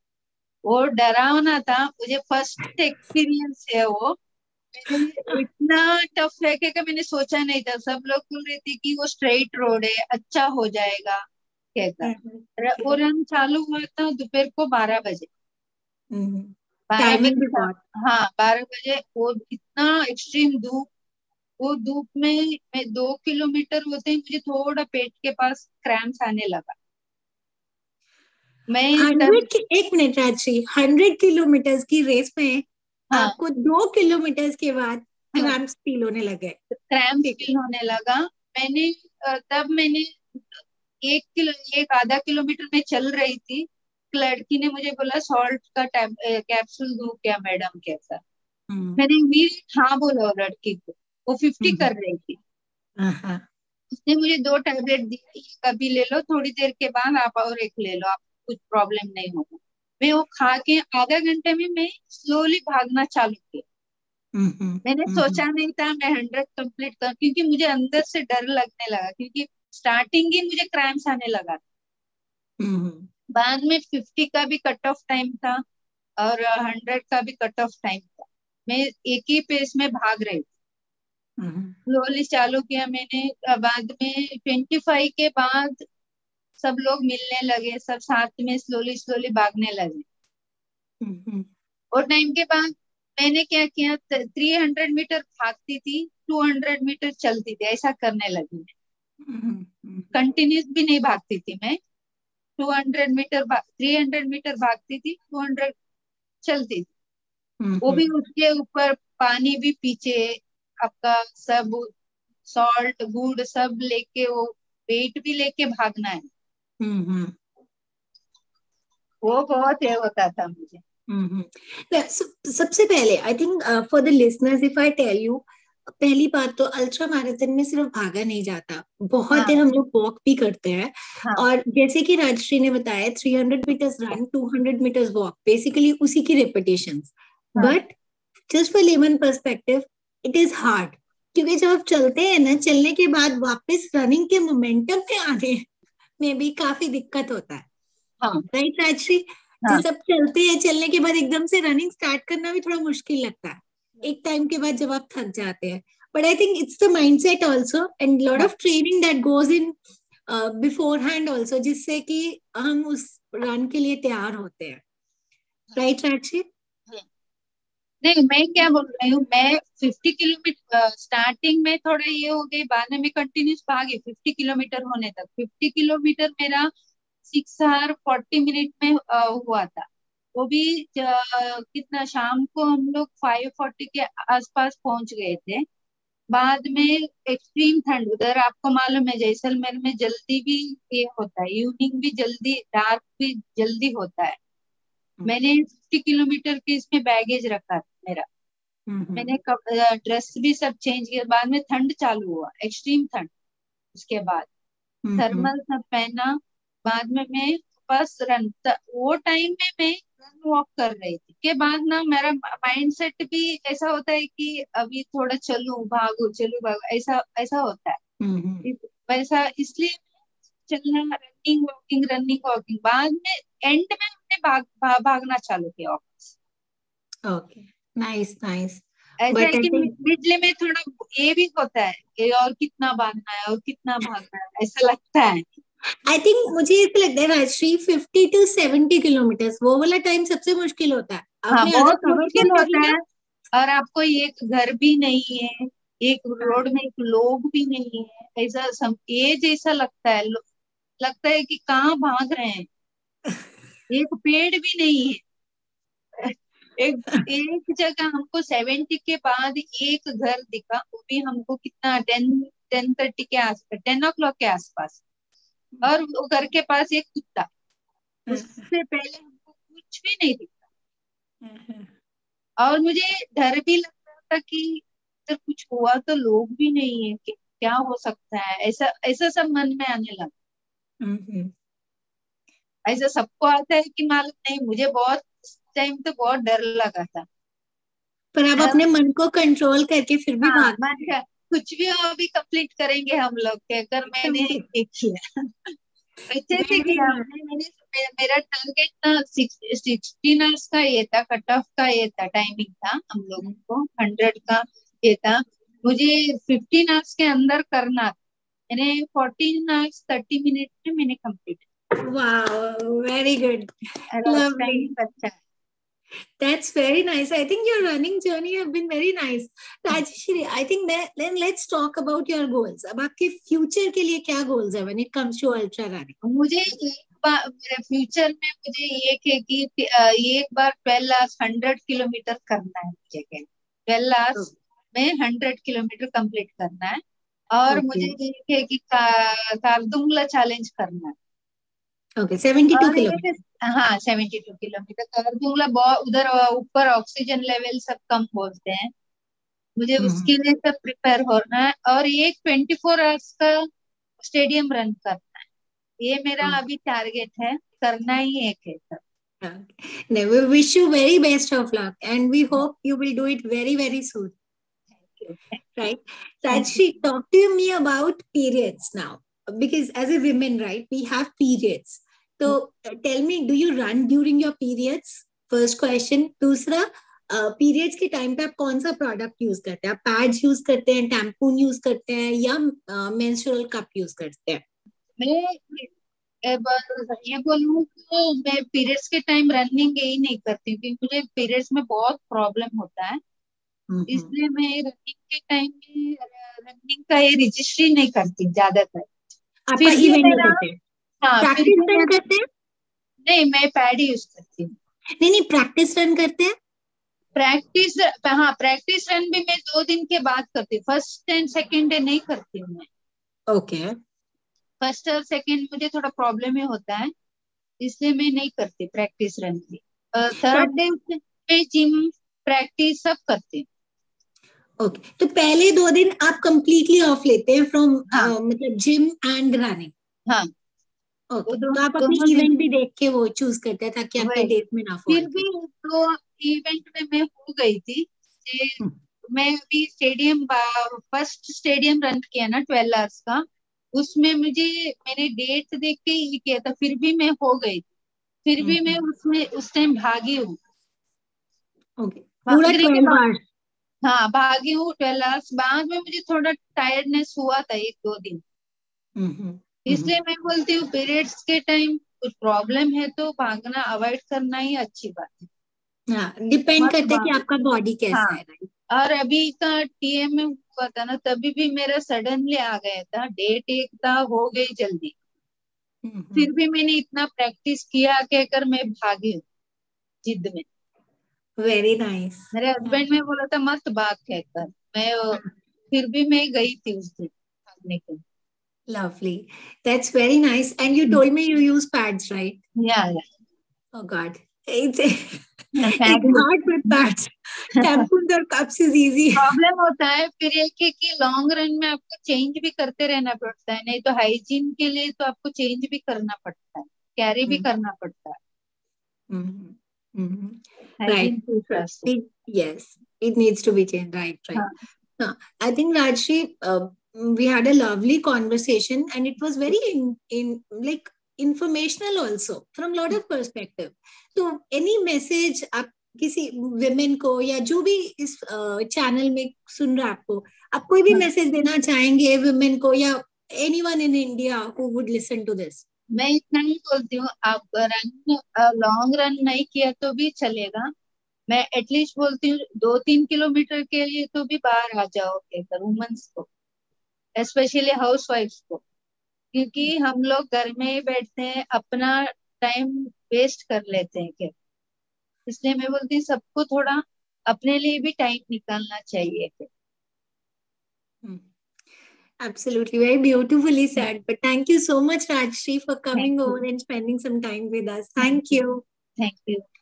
वो डरावना था, मुझे फर्स्ट एक्सपीरियंस है वो। मैंने इतना टफ है कि मैंने सोचा नहीं था। सब लोग बोल रहे थे कि वो स्ट्रेट रोड है, अच्छा हो जाएगा कहकर। र- वो रन चालू हुआ था दोपहर को बारह बजे। बारह टाइमिंग बजे भी था। बहुत। हाँ, बारह बजे, वो इतना एक्सट्रीम धूप। वो धूप में मैं दो किलोमीटर होते ही मुझे थोड़ा पेट के पास क्रैम्स आने लगा। मैं तब। हंड्रेड की एक मिनट राजश्री, हंड्रेड किलोमीटर की रेस में हाँ आपको दो किलोमीटर के बाद हाँ, क्रैम्प्स फील होने लगे? क्रैम्स ठीक फील होने लगा। मैंने अ, तब मैंने एक किलो एक आधा किलोमीटर में चल रही थी। एक लड़की ने मुझे बोला सॉल्ट का टैब कैप्सूल दूं क्या मैडम, कैसा? है। मैंने इमीडिएट हाँ बोला वो लड़की को। वो फिफ्टी हम्म। कर रही थी। हाँ। उसने मुझे दो टैबलेट दिया, ये कभी ले लो, थोड़ी देर के बाद आप और एक ले लो, आपको कुछ प्रॉब्लम नहीं होगा। मैं वो खा के आधा घंटे में मैं स्लोली भागना चालू किया। हम्म मैंने हम्म सोचा नहीं था मैं हंड्रेड कंप्लीट कर, क्योंकि मुझे अंदर से डर लगने लगा, क्योंकि स्टार्टिंग ही मुझे क्रैम्स आने लगा। हम्म बाद में फिफ्टी का भी कट ऑफ टाइम था, और हंड्रेड का भी कट ऑफ टाइम था। मैं एक ही पेस में भाग रही थी। हम्म स्लोली चालू किया मैंने। अ, बाद में ट्वेंटी फाइव के बाद सब लोग मिलने लगे, सब साथ में स्लोली स्लोली भागने लगे। हम्म और टाइम के बाद मैंने क्या किया, थ्री हंड्रेड मीटर भागती थी, टू हंड्रेड मीटर चलती थी, ऐसा करने लगी। हम्म कंटिन्यूस भी नहीं भागती थी मैं। Two hundred metre, three hundred metre भागती थी, टू हंड्रेड चलती थी। वो भी हम्म उसके ऊपर पानी भी पीछे, आपका सब सॉल्ट गुड़ सब लेके, वो वेट भी लेके भागना है। हम्म हम्म वो बहुत ये होता था मुझे। हम्म हम्म। स- सबसे पहले I think for the listeners if I tell you, पहली बात तो अल्ट्रा मैराथन में सिर्फ भागा नहीं जाता, बहुत देर हाँ हम लोग वॉक भी करते हैं। हाँ और जैसे कि राजश्री ने बताया, three hundred metres run, two hundred metres walk, basically उसी की रिपीटेशंस। हाँ but just for layman perspective, it is hard, क्योंकि जब आप चलते हैं ना, चलने के बाद वापस रनिंग के मोमेंटम में आने में भी काफी दिक्कत होता है, हाँ राइट राजश्री? हाँ जिस अब चलते हैं, चलने के बाद एकदम से रनिंग स्टार्ट करना भी थोड़ा मुश्किल लगता है एक टाइम के बाद, जब आप थक जाते हैं। But I think it's the mindset also and lot हाँ of training that goes in beforehand also, जिससे कि हम उस रन के लिए तैयार होते हैं, राइट राजश्री? हाँ। नहीं, मैं क्या बोल रही हूँ, मैं फिफ्टी किलोमीटर, स्टार्टिंग में थोड़ा ये हो गई, बाद में मैं कंटिन्यूस भागी फिफ्टी किलोमीटर होने तक। फिफ्टी किलोमीटर मेरा सिक्स आवर फोर्टी मिनट में अ, हुआ था। वो भी अ, कितना, शाम को हम लोग फाइव फोर्टी के आसपास पहुंच गए थे। बाद में एक्सट्रीम ठंड उधर, आपको मालूम है जैसलमेर में जल्दी भी ये होता है, इवनिंग भी जल्दी, डार्क भी जल्दी होता है। मैंने फिफ्टी किलोमीटर के इसमें बैगेज रखा था मेरा। हम्म मैंने ड्रेस भी सब चेंज किया, बाद में ठंड चालू हुआ, एक्सट्रीम ठंड। उसके बाद हम्म थर्मल सब पहना। बाद में मैं बस रन, वो टाइम में मैं रन वॉक कर रही थी। के बाद ना मेरा माइंड सेट भी ऐसा होता है कि अभी थोड़ा चलूं भागू चलूं भागू, ऐसा ऐसा होता है। हम्म। इस- वैसा इसलिए चलना, रनिंग वॉकिंग रनिंग वॉकिंग, बाद में एंड में हमने भाग भा, भागना चालू किया वापस। Okay, nice nice. ऐसा है बट आई कि थिंक मिडले में थोड़ा ये भी होता है कि और कितना भागना है और कितना भागना है, ऐसा लगता है। आई थिंक मुझे ऐसा लगता है Rajshri, fifty to seventy kilometre वो वाला टाइम सबसे मुश्किल होता है। हाँ, आपने अगर बहुत कवर मुश्किल कर होता लिया। है। और आपको एक घर भी नहीं है, एक हाँ। रोड में एक लोग भी नहीं है, ऐसा सम एज ऐसा लगता है, लो- लगता है कि कहाँ भाग रहे हैं। एक पेड़ भी नहीं है। एक एक जगह हमको सेवेंटी के बाद एक घर दिखा, वो भी हमको कितना, टेन टेन थर्टी के आसपास, टेन ओ क्लॉक के आसपास। और वो घर के पास एक कुत्ता, उससे पहले हमको कुछ भी नहीं दिखा। और मुझे डर भी लग रहा था कि अगर कुछ हुआ तो लोग भी नहीं है, कि क्या हो सकता है, ऐसा ऐसा सब मन में आने लगा। ऐसा सबको आता है कि मालूम नहीं, मुझे बहुत टाइम तो बहुत डर लगा था। पर आप अपने मन को कंट्रोल करके फिर भी हाँ, भागते मैं क्या, कुछ भी हो अभी कंप्लीट करेंगे हम लोग के, अगर मैंने हैं। ये किया। अच्छे से वेरी किया गुड। हमने। मैंने मे- मेरा टारगेट ना सिक्सटीन आवर्स का ये था, कट ऑफ का ये था, टाइमिंग था हम लोगों को, हंड्रेड का ये था। मुझे फिफ्टीन आवर्स के अंदर करना था। मैंने फोर्टीन आवर्स थर्टी मिनट में मैंने complete. Wow, very good, time lovely. अच्छा है। That's very nice. I think your running journey have been very nice. Rajeshri, I think that then let's talk about your goals. अब आपके future के लिए क्या goals है when it comes to ultra running? मुझे एक बार मेरे फ्यूचर में मुझे ये है कि अ, एक बार ट्वेल्व आवर्स हंड्रेड किलोमीटर करना है मुझे, ट्वेल्व आवर्स में हंड्रेड किलोमीटर कंप्लीट करना है। और मुझे Okay. ये है कि का, कारदुंगला चैलेंज करना है। Okay, सेवेंटी टू और एक, किलोमीटर हाँ, सेवेंटी टू किलोमीटर कारदुंगला, बहुत उधर अ, ऊपर ऑक्सीजन लेवल सब कम बोलते हैं। मुझे हम्म। उसके लिए सब प्रिपेयर होना है। और एक ट्वेंटी फोर आवर्स का स्टेडियम रन करना है। ये मेरा अभी टारगेट है, करना ही एक है sir. No, we wish you very best of luck and we hope you will do it very, very soon. Thank you, thank Right? You. Rajshri, talk to me about periods now. Because as a woman, right, we have periods. So uh, tell me, do you run during your periods? First question. दूसरा, periods के time पे आप कौन सा product use करते हैं? आप pads use करते हैं, टैम्पून यूज करते हैं, या मेंस्ट्रुअल कप यूज करते हैं? मैं एक बार ये बोलूँ तो मैं पीरियड्स के टाइम रनिंग यही नहीं करती हूँ, क्योंकि मुझे पीरियड्स में बहुत प्रॉब्लम होता है। हम्म। इसलिए मैं रनिंग के टाइम में रनिंग का ये रजिस्ट्री नहीं करती ज्यादातर। आपका फिर भी इवेंट नहीं मेरा, करते हैं? हाँ, फिर प्रैक्टिस भी रन मेरा, करते हैं? नहीं, मैं पैड यूज करती हूँ। नहीं नहीं, प्रैक्टिस रन करते हैं? प्रैक्टिस, हाँ प्रैक्टिस रन भी मैं दो दिन के बाद करती हूँ, फर्स्ट एंड सेकेंड डे नहीं करती हूँ मैं। Okay okay. फर्स्ट और सेकेंड मुझे थोड़ा प्रॉब्लम ही होता है, इसलिए मैं नहीं करती प्रैक्टिस रन भी। थर्ड डे पे जिम प्रैक्टिस सब करती हूँ। Okay okay. तो पहले दो दिन आप कंप्लीटली ऑफ लेते हैं फ्रॉम हाँ मतलब जिम एंड रनिंग? हाँ ओके, दो, तो आप अपनी दोनों दिन इवेंट भी देख के वो चूज करते हैं ताकि आपके वही। डेट में ना फॉल फिर करे। भी तो इवेंट में मैं हो गई थी कि हम्म, मैं अभी स्टेडियम, फर्स्ट स्टेडियम रन किया ना ट्वेल्व आवर्स का, उसमें मुझे मैंने डेट देख के ये किया था, फिर भी मैं हो गई थी। फिर भी मैं हम्म, उसमें उस टाइम भागी हूँ। ओके, पूरा भागने के ट्वेल्व बाद, आवर्स? हाँ भागी हूँ ट्वेल्व आवर्स। बाद में मुझे थोड़ा टायर्डनेस हुआ था एक दो दिन, हम्म, इसलिए मैं बोलती हूँ पीरियड्स के टाइम कुछ प्रॉब्लम है तो भागना अवॉइड करना ही अच्छी बात है। हाँ, डिपेंड मत करता है कि भागो। आपका बॉडी हाँ, कैसा है, राइट? और अभी का टीएम में हुआ था ना, तभी भी मेरा सडनली आ गया था, डेट एक था, हो गई जल्दी। फिर भी मैंने इतना प्रैक्टिस किया कहकर मैं भागी हूँ जिद में। Very nice. मेरे हस्बैंड ने बोला था मत भाग कहकर, मैं अ, फिर भी मैं गई थी उस दिन भागने के Lovely. That's very nice. And you told me you use pads, right? लिए। या या Oh God. It's, it's fact hard with pads. Tampons or cups is easy. Problem होता है। फिर एक है कि लॉन्ग रन में आपको चेंज भी करते रहना पड़ता है, नहीं तो हाइजीन के लिए तो आपको चेंज भी करना पड़ता है, कैरी भी Mm-hmm. करना पड़ता है Mm-hmm. Right. हाइजीन के हिसाब से। It, yes, it needs to be changed. Right, right. हाँ Huh. I think Rajshri, uh, we had a lovely conversation, and it was very in, in like informational also from lot of perspective. So, any message आप किसी women को या जो भी इस channel में सुन रहा है आपको, आप कोई भी हाँ। मैसेज देना चाहेंगे women को या anyone in India who would listen to this? मैं इतना ही बोलती हूँ, आप रन लॉन्ग रन नहीं किया तो भी चलेगा, मैं एटलीस्ट बोलती हूँ दो तीन किलोमीटर के लिए तो भी बाहर आ जाओ कहकर वुमेन्स को, स्पेशली हाउस वाइफ्स को, क्योंकि हम लोग घर में ही बैठते हैं, अपना टाइम वेस्ट कर लेते हैं क्या। इसलिए मैं बोलती हूँ सबको थोड़ा अपने लिए भी टाइम निकालना चाहिए क्या। Hmm. Absolutely, very beautifully said. But thank you so much, Rajshri, for thank coming you, over and spending some time with us. Thank Thank you, you. Thank you.